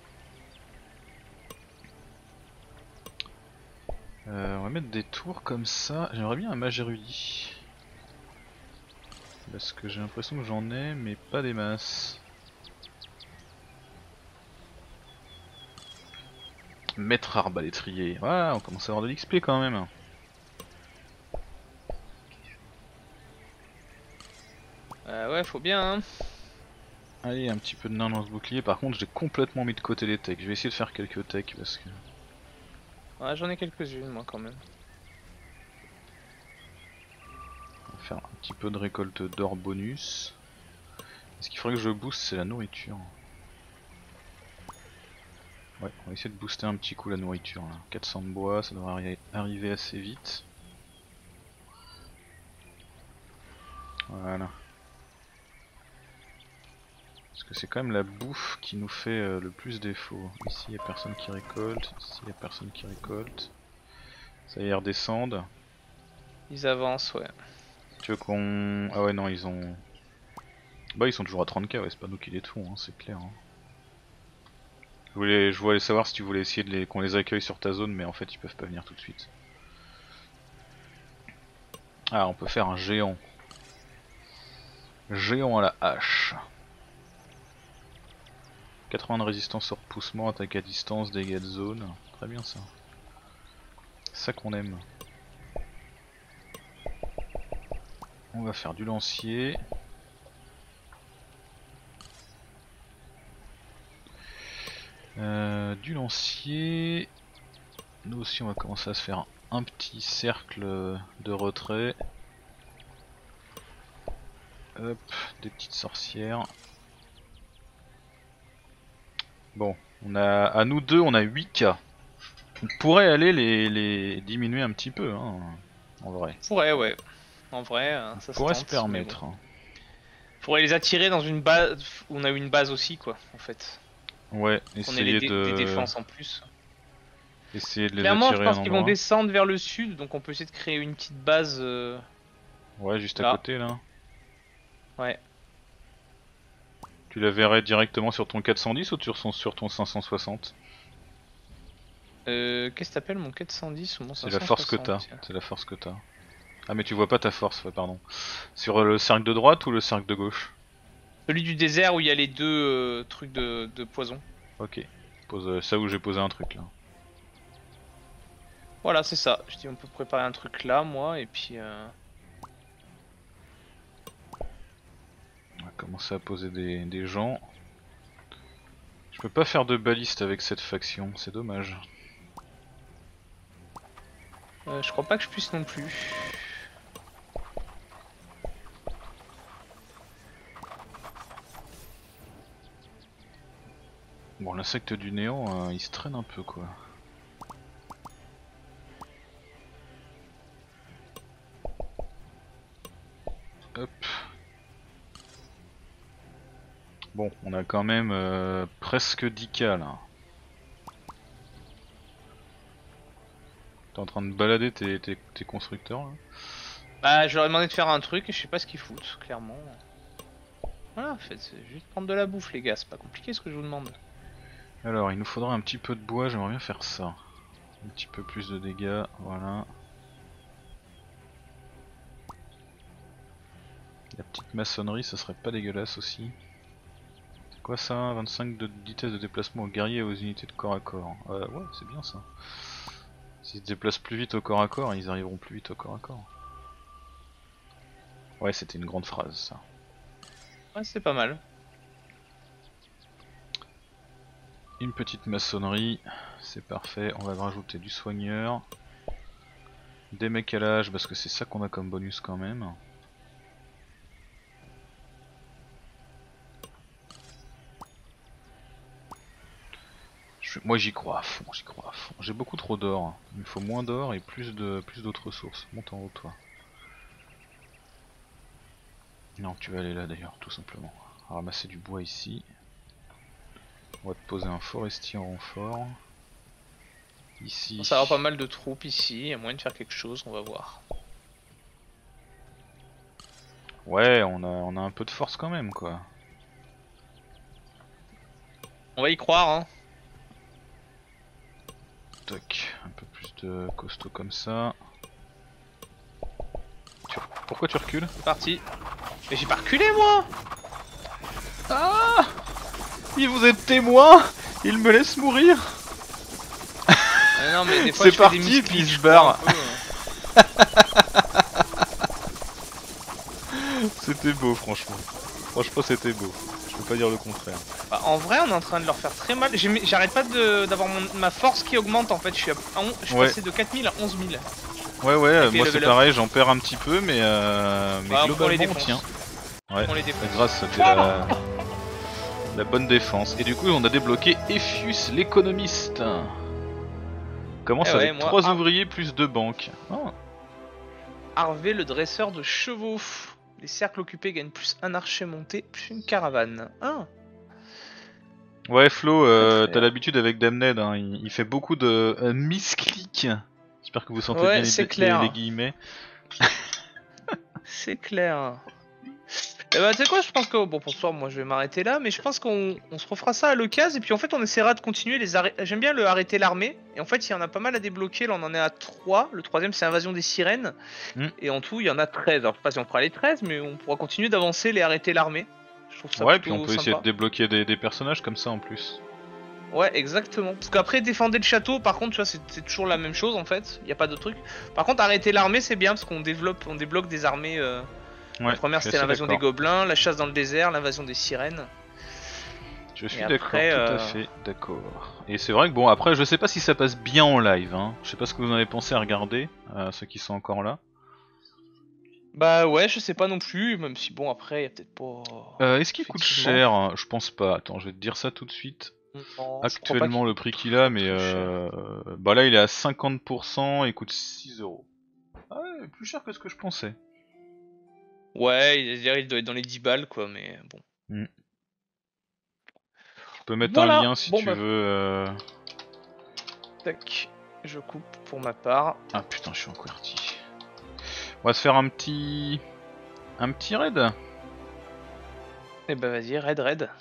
On va mettre des tours comme ça. J'aimerais bien un mage érudit. Parce que j'ai l'impression que j'en ai, mais pas des masses. Maître arbalétrier. Voilà, on commence à avoir de l'XP quand même. ouais, faut bien, hein. Allez, un petit peu de nain dans ce bouclier. Par contre, j'ai complètement mis de côté les techs. Je vais essayer de faire quelques techs parce que... Ouais, j'en ai quelques-unes, moi, quand même. On va faire un petit peu de récolte d'or bonus. Ce qu'il faudrait que je booste, c'est la nourriture. Ouais, on va essayer de booster un petit coup la nourriture là. 400 de bois, ça devrait arriver assez vite. Voilà. Parce que c'est quand même la bouffe qui nous fait le plus défaut. Ici il n'y a personne qui récolte, ici il n'y a personne qui récolte. Ça y est, ils redescendent. Ils avancent, ouais. Tu veux qu'on... Ah ouais non, ils ont... Bah ils sont toujours à 30k, ouais, c'est pas nous qui les tuons, hein, c'est clair. Hein. Je voulais savoir si tu voulais essayer de qu'on les accueille sur ta zone, mais en fait ils peuvent pas venir tout de suite. Ah, on peut faire un géant. Géant à la hache. 80 de résistance au repoussement, attaque à distance, dégâts de zone. Très bien ça. C'est ça qu'on aime. On va faire du lancier. Du lancier. Nous aussi on va commencer à se faire un petit cercle de retrait. Hop, des petites sorcières. Bon, on a à nous deux on a 8k. On pourrait aller les diminuer un petit peu hein, en vrai. Pourrait, ouais. En vrai, ça On pourrait se se tente, permettre. mais bon. Faudrait les attirer dans une base où on a une base aussi, quoi, en fait. Ouais, Qu'on ait essayer des défenses en plus. Essayer de les Clairement, je attirer à un pense qu'ils vont endroit. descendre vers le sud, donc on peut essayer de créer une petite base Ouais, juste à là. côté là. Ouais. Tu la verrais directement sur ton 410 ou sur ton 560? Qu'est-ce que t'appelles mon 410 ou mon 560? C'est la force que t'as. C'est la force que t'as. Ah mais tu vois pas ta force, ouais, pardon. Sur le cercle de droite ou le cercle de gauche? Celui du désert où il y a les deux trucs de poison. Ok. Pose ça où j'ai posé un truc là. Voilà, c'est ça. Je dis on peut préparer un truc là, moi, et puis... On va commencer à poser des gens. Je peux pas faire de baliste avec cette faction, c'est dommage. je crois pas que je puisse non plus. Bon, l'insecte du néant, il se traîne un peu quoi. Hop. Bon, on a quand même presque 10k là. T'es en train de balader tes constructeurs là? Bah, je leur ai demandé de faire un truc et je sais pas ce qu'ils foutent, clairement. Voilà, en fait, c'est juste prendre de la bouffe, les gars, c'est pas compliqué ce que je vous demande. Alors, il nous faudra un petit peu de bois, j'aimerais bien faire ça. Un petit peu plus de dégâts, voilà. La petite maçonnerie, ça serait pas dégueulasse aussi. C'est quoi ça? 25 de vitesse de déplacement aux guerriers et aux unités de corps à corps. Ouais, c'est bien ça. S'ils se déplacent plus vite au corps à corps, ils arriveront plus vite au corps à corps. Ouais, c'était une grande phrase ça. Ouais, c'est pas mal. Une petite maçonnerie, c'est parfait. On va rajouter du soigneur. Des mecs à l'âge, parce que c'est ça qu'on a comme bonus quand même. Moi j'y crois à fond, j'y crois à fond. J'ai beaucoup trop d'or. Il me faut moins d'or et plus d'autres ressources. Monte en haut toi. Non, tu vas aller là d'ailleurs, tout simplement. Ramasser du bois ici. On va te poser un forestier en renfort. Ici. Ça va pas mal de troupes ici, il y a moyen de faire quelque chose, on va voir. Ouais, on a un peu de force quand même quoi. On va y croire, hein. Toc, un peu plus de costaud comme ça. Pourquoi tu recules? C'est parti. Mais j'ai pas reculé moi. Ah! Il vous êtes témoin! Il me laisse mourir! Non mais des fois c'est je parti, fais des misclics, puis il se je crois, barre. un peu, C'était beau franchement. Franchement, c'était beau. Je peux pas dire le contraire. Bah, en vrai, on est en train de leur faire très mal. J'arrête pas d'avoir ma force qui augmente en fait. Je suis Ouais. passé de 4000 à 11 000. Ouais, ouais, Avec les moi c'est level up. pareil, j'en perds un petit peu, mais Bah, on les globalement on défonce. tient. Ouais, On les défonce. grâce à la bonne défense. Et du coup, on a débloqué Ephius l'économiste. Commence Eh ouais, avec moi, 3 ouvriers plus 2 banques. Oh. Harvey le dresseur de chevaux. Les cercles occupés gagnent plus un archer monté, plus une caravane. Ah. Ouais, Flo, Très t'as bien. l'habitude avec Damned, hein, il fait beaucoup de misclick. J'espère que vous sentez bien Ouais, c'est les clair. guillemets. C'est clair. Et bah, tu sais quoi, je pense que bon, pour ce soir, moi je vais m'arrêter là, mais je pense qu'on se refera ça à l'occasion. Et puis en fait, on essaiera de continuer les arrêts. J'aime bien le arrêter l'armée. Et en fait, il y en a pas mal à débloquer. Là, on en est à 3. Le troisième, c'est Invasion des sirènes. Hmm. Et en tout, il y en a 13. Alors, je sais pas si on fera les 13, mais on pourra continuer d'avancer les arrêter l'armée. Je trouve ça Ouais, puis on plutôt peut essayer de sympa. débloquer des personnages comme ça en plus. Ouais, exactement. Parce qu'après, défendre le château, par contre, tu vois, c'est toujours la même chose en fait. Il n'y a pas de truc. Par contre, arrêter l'armée, c'est bien parce qu'on débloque des armées. La Ouais, je première, suis c'était assez l'invasion des d'accord. gobelins, la chasse dans le désert, l'invasion des sirènes. Je Et suis d'accord, après, tout à fait d'accord. Et c'est vrai que bon, après, je sais pas si ça passe bien en live, hein. Je sais pas ce que vous en avez pensé à regarder, ceux qui sont encore là. bah ouais, je sais pas non plus, même si bon, après, il y a peut-être pas. Est-ce qu'il coûte Effectivement. cher? Je pense pas. Attends, je vais te dire ça tout de suite. Non, je crois pas Actuellement, qu'il le coûte prix qu'il a, très mais très cher. bah là, il est à 50% et il coûte 6 euros. Ah ouais, plus cher que ce que je pensais. Ouais, il doit être dans les 10 balles, quoi, mais bon. Hmm. Je peux mettre un Voilà, lien si bon tu bah, veux. tac, je coupe pour ma part. Ah putain, je suis en QWERTY. On va se faire un petit raid. Et bah vas-y, raid.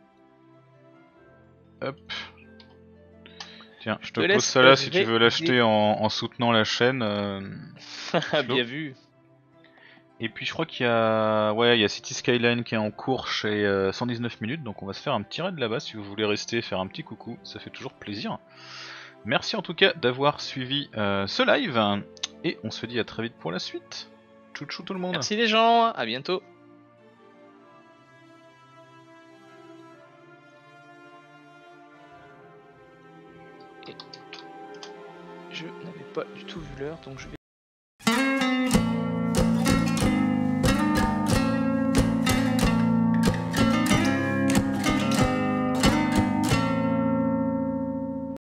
Hop. Tiens, Je je te te pose laisse ça là si tu veux l'acheter raider. en soutenant la chaîne, Flo. Bien vu. Et puis je crois qu'il y a, ouais, il y a City Skyline qui est en cours chez 119 minutes, donc on va se faire un petit raid là-bas si vous voulez rester faire un petit coucou, ça fait toujours plaisir. Merci en tout cas d'avoir suivi ce live, et on se dit à très vite pour la suite. Tchou tchou tout le monde. Merci les gens, à bientôt. Je n'avais pas du tout vu l'heure, donc je vais